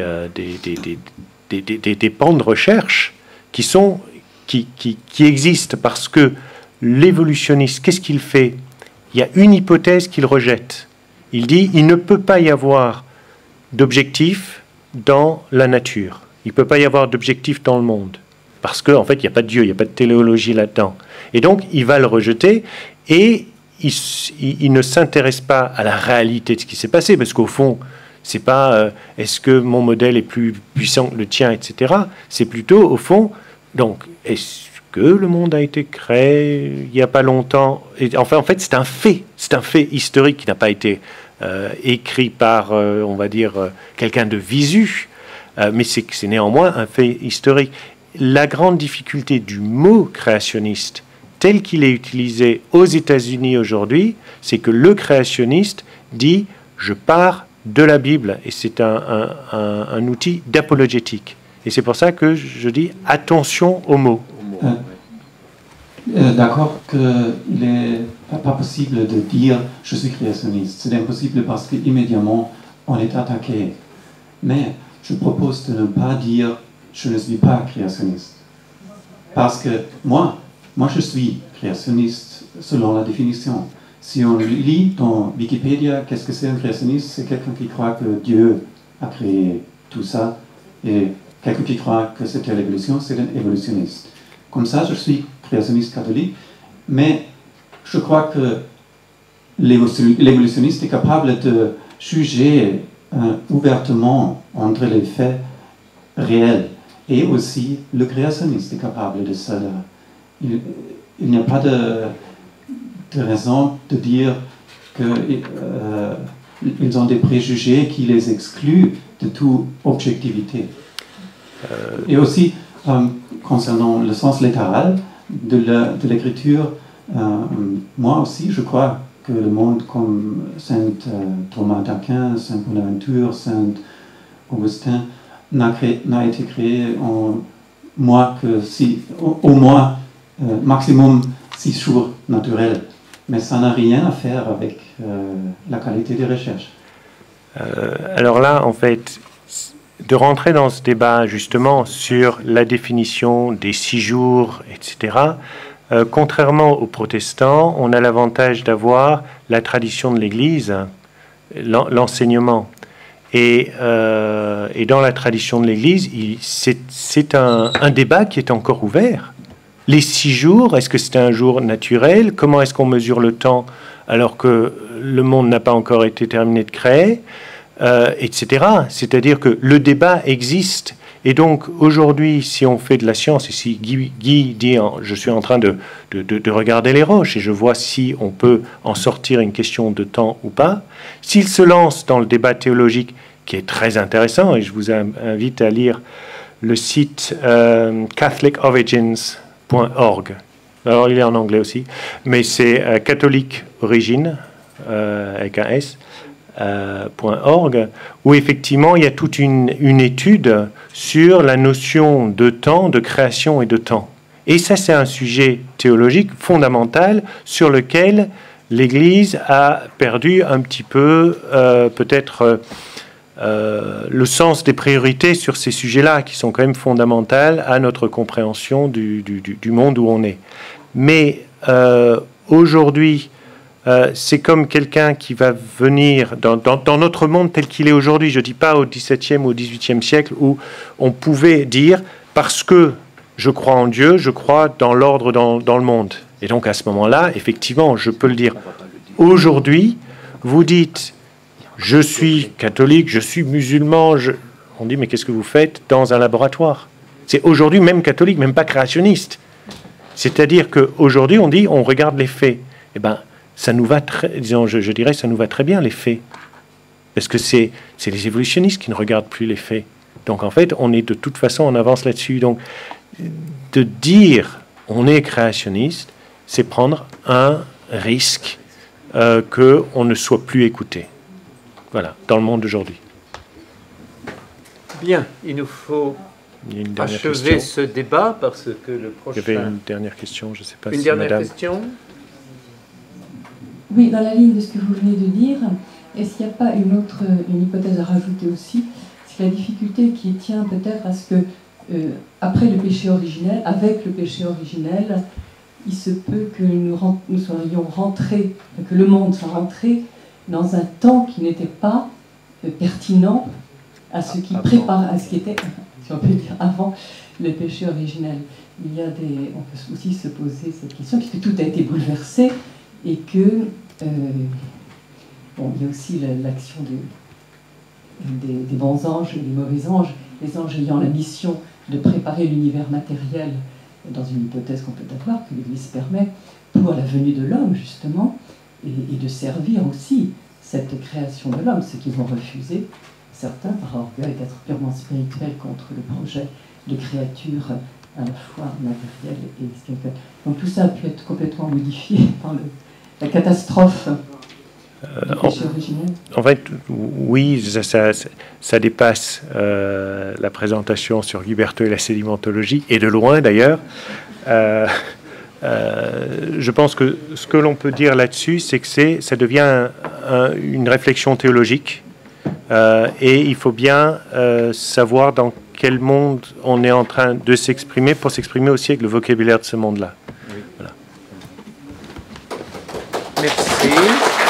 pans de recherche qui existent, parce que l'évolutionniste, qu'est-ce qu'il fait? Il y a une hypothèse qu'il rejette. Il dit il ne peut pas y avoir d'objectif dans la nature. Il ne peut pas y avoir d'objectif dans le monde. Parce qu'en fait, il n'y a pas de Dieu, il n'y a pas de téléologie là-dedans. Et donc, il va le rejeter et il ne s'intéresse pas à la réalité de ce qui s'est passé. Parce qu'au fond, c'est pas est-ce que mon modèle est plus puissant que le tien, etc. C'est plutôt, au fond, donc, est-ce que le monde a été créé il n'y a pas longtemps? Et enfin, en fait, c'est un fait historique qui n'a pas été écrit par, on va dire, quelqu'un de visu, mais c'est néanmoins un fait historique. La grande difficulté du mot créationniste, tel qu'il est utilisé aux États-Unis aujourd'hui, c'est que le créationniste dit « je pars de la Bible » et c'est un outil d'apologétique. Et c'est pour ça que je dis attention aux mots. d'accord qu'il n'est pas possible de dire « je suis créationniste ». C'est impossible parce qu'immédiatement, on est attaqué. Mais je propose de ne pas dire « je ne suis pas créationniste ». Parce que moi, je suis créationniste selon la définition. Si on lit dans Wikipédia, qu'est-ce que c'est un créationniste? C'est quelqu'un qui croit que Dieu a créé tout ça. Et quelqu'un qui croit que c'était l'évolution, c'est un évolutionniste. Comme ça, je suis créationniste catholique, mais je crois que l'évolutionniste est capable de juger ouvertement entre les faits réels. Et aussi, le créationniste est capable de cela. Il n'y a pas de raison de dire qu'ils ont des préjugés qui les excluent de toute objectivité. Et aussi, concernant le sens littéral de l'écriture, moi aussi, je crois que le monde comme Saint Thomas d'Aquin, Saint Bonaventure, Saint Augustin n'a été créé en moins que au moins maximum 6 jours naturels. Mais ça n'a rien à faire avec la qualité des recherches. Alors là, en fait, de rentrer dans ce débat justement sur la définition des 6 jours, etc., contrairement aux protestants, on a l'avantage d'avoir la tradition de l'Église, l'enseignement. Et dans la tradition de l'Église, c'est un débat qui est encore ouvert. Les 6 jours, est-ce que c'est un jour naturel? Comment est-ce qu'on mesure le temps alors que le monde n'a pas encore été terminé de créer, etc. C'est-à-dire que le débat existe. Et donc, aujourd'hui, si on fait de la science, et si Guy dit « je suis en train de regarder les roches et je vois si on peut en sortir une question de temps ou pas », s'il se lance dans le débat théologique, qui est très intéressant, et je vous invite à lire le site catholicorigins.org. Alors, il est en anglais aussi, mais c'est catholique origine, avec un S, .org, où effectivement il y a toute une étude sur la notion de temps, de création et de temps. Et ça, c'est un sujet théologique fondamental sur lequel l'Église a perdu un petit peu, peut-être, le sens des priorités sur ces sujets-là, qui sont quand même fondamentales à notre compréhension du monde où on est. Mais aujourd'hui, c'est comme quelqu'un qui va venir dans notre monde tel qu'il est aujourd'hui. Je ne dis pas au XVIIe ou au XVIIIe siècle où on pouvait dire « parce que je crois en Dieu, je crois dans l'ordre dans le monde ». Et donc à ce moment-là, effectivement, je peux le dire. Aujourd'hui, vous dites « je suis catholique, je suis musulman », on dit « mais qu'est-ce que vous faites dans un laboratoire ?» C'est aujourd'hui même catholique, même pas créationniste. C'est-à-dire qu'aujourd'hui, on dit « on regarde les faits ». Eh bien, ça nous va je dirais, ça nous va très bien, les faits. Parce que c'est les évolutionnistes qui ne regardent plus les faits. Donc, en fait, on est de toute façon en avance là-dessus. Donc, de dire on est créationniste, c'est prendre un risque qu'on ne soit plus écouté. Voilà, dans le monde d'aujourd'hui. Bien, il nous faut achever ce débat parce que le prochain... Il y avait une dernière question, je ne sais pas si madame... Une dernière question. Oui, dans la ligne de ce que vous venez de dire, est-ce qu'il n'y a pas une hypothèse à rajouter aussi? C'est la difficulté qui tient peut-être à ce que, après le péché originel, avec le péché originel, il se peut que nous soyons rentrés, que le monde soit rentré dans un temps qui n'était pas pertinent à ce qui prépare, à ce qui était, si on peut dire, avant le péché originel. On peut aussi se poser cette question, puisque tout a été bouleversé, et que il y a aussi l'action des bons anges et des mauvais anges, les anges ayant la mission de préparer l'univers matériel dans une hypothèse qu'on peut avoir, que l'Église permet, pour la venue de l'homme, justement, et de servir aussi cette création de l'homme, ce qu'ils ont refusé, certains, par orgueil d'être purement spirituels contre le projet de créature à la fois matérielle et spirituelle. Donc tout ça a pu être complètement modifié par la catastrophe du péché originel. En fait, oui, ça dépasse la présentation sur Guiberto et la sédimentologie, et de loin d'ailleurs. je pense que ce que l'on peut dire là-dessus, c'est que ça devient une réflexion théologique, et il faut bien savoir dans quel monde on est en train de s'exprimer pour s'exprimer aussi avec le vocabulaire de ce monde-là. Oui. Voilà. Merci.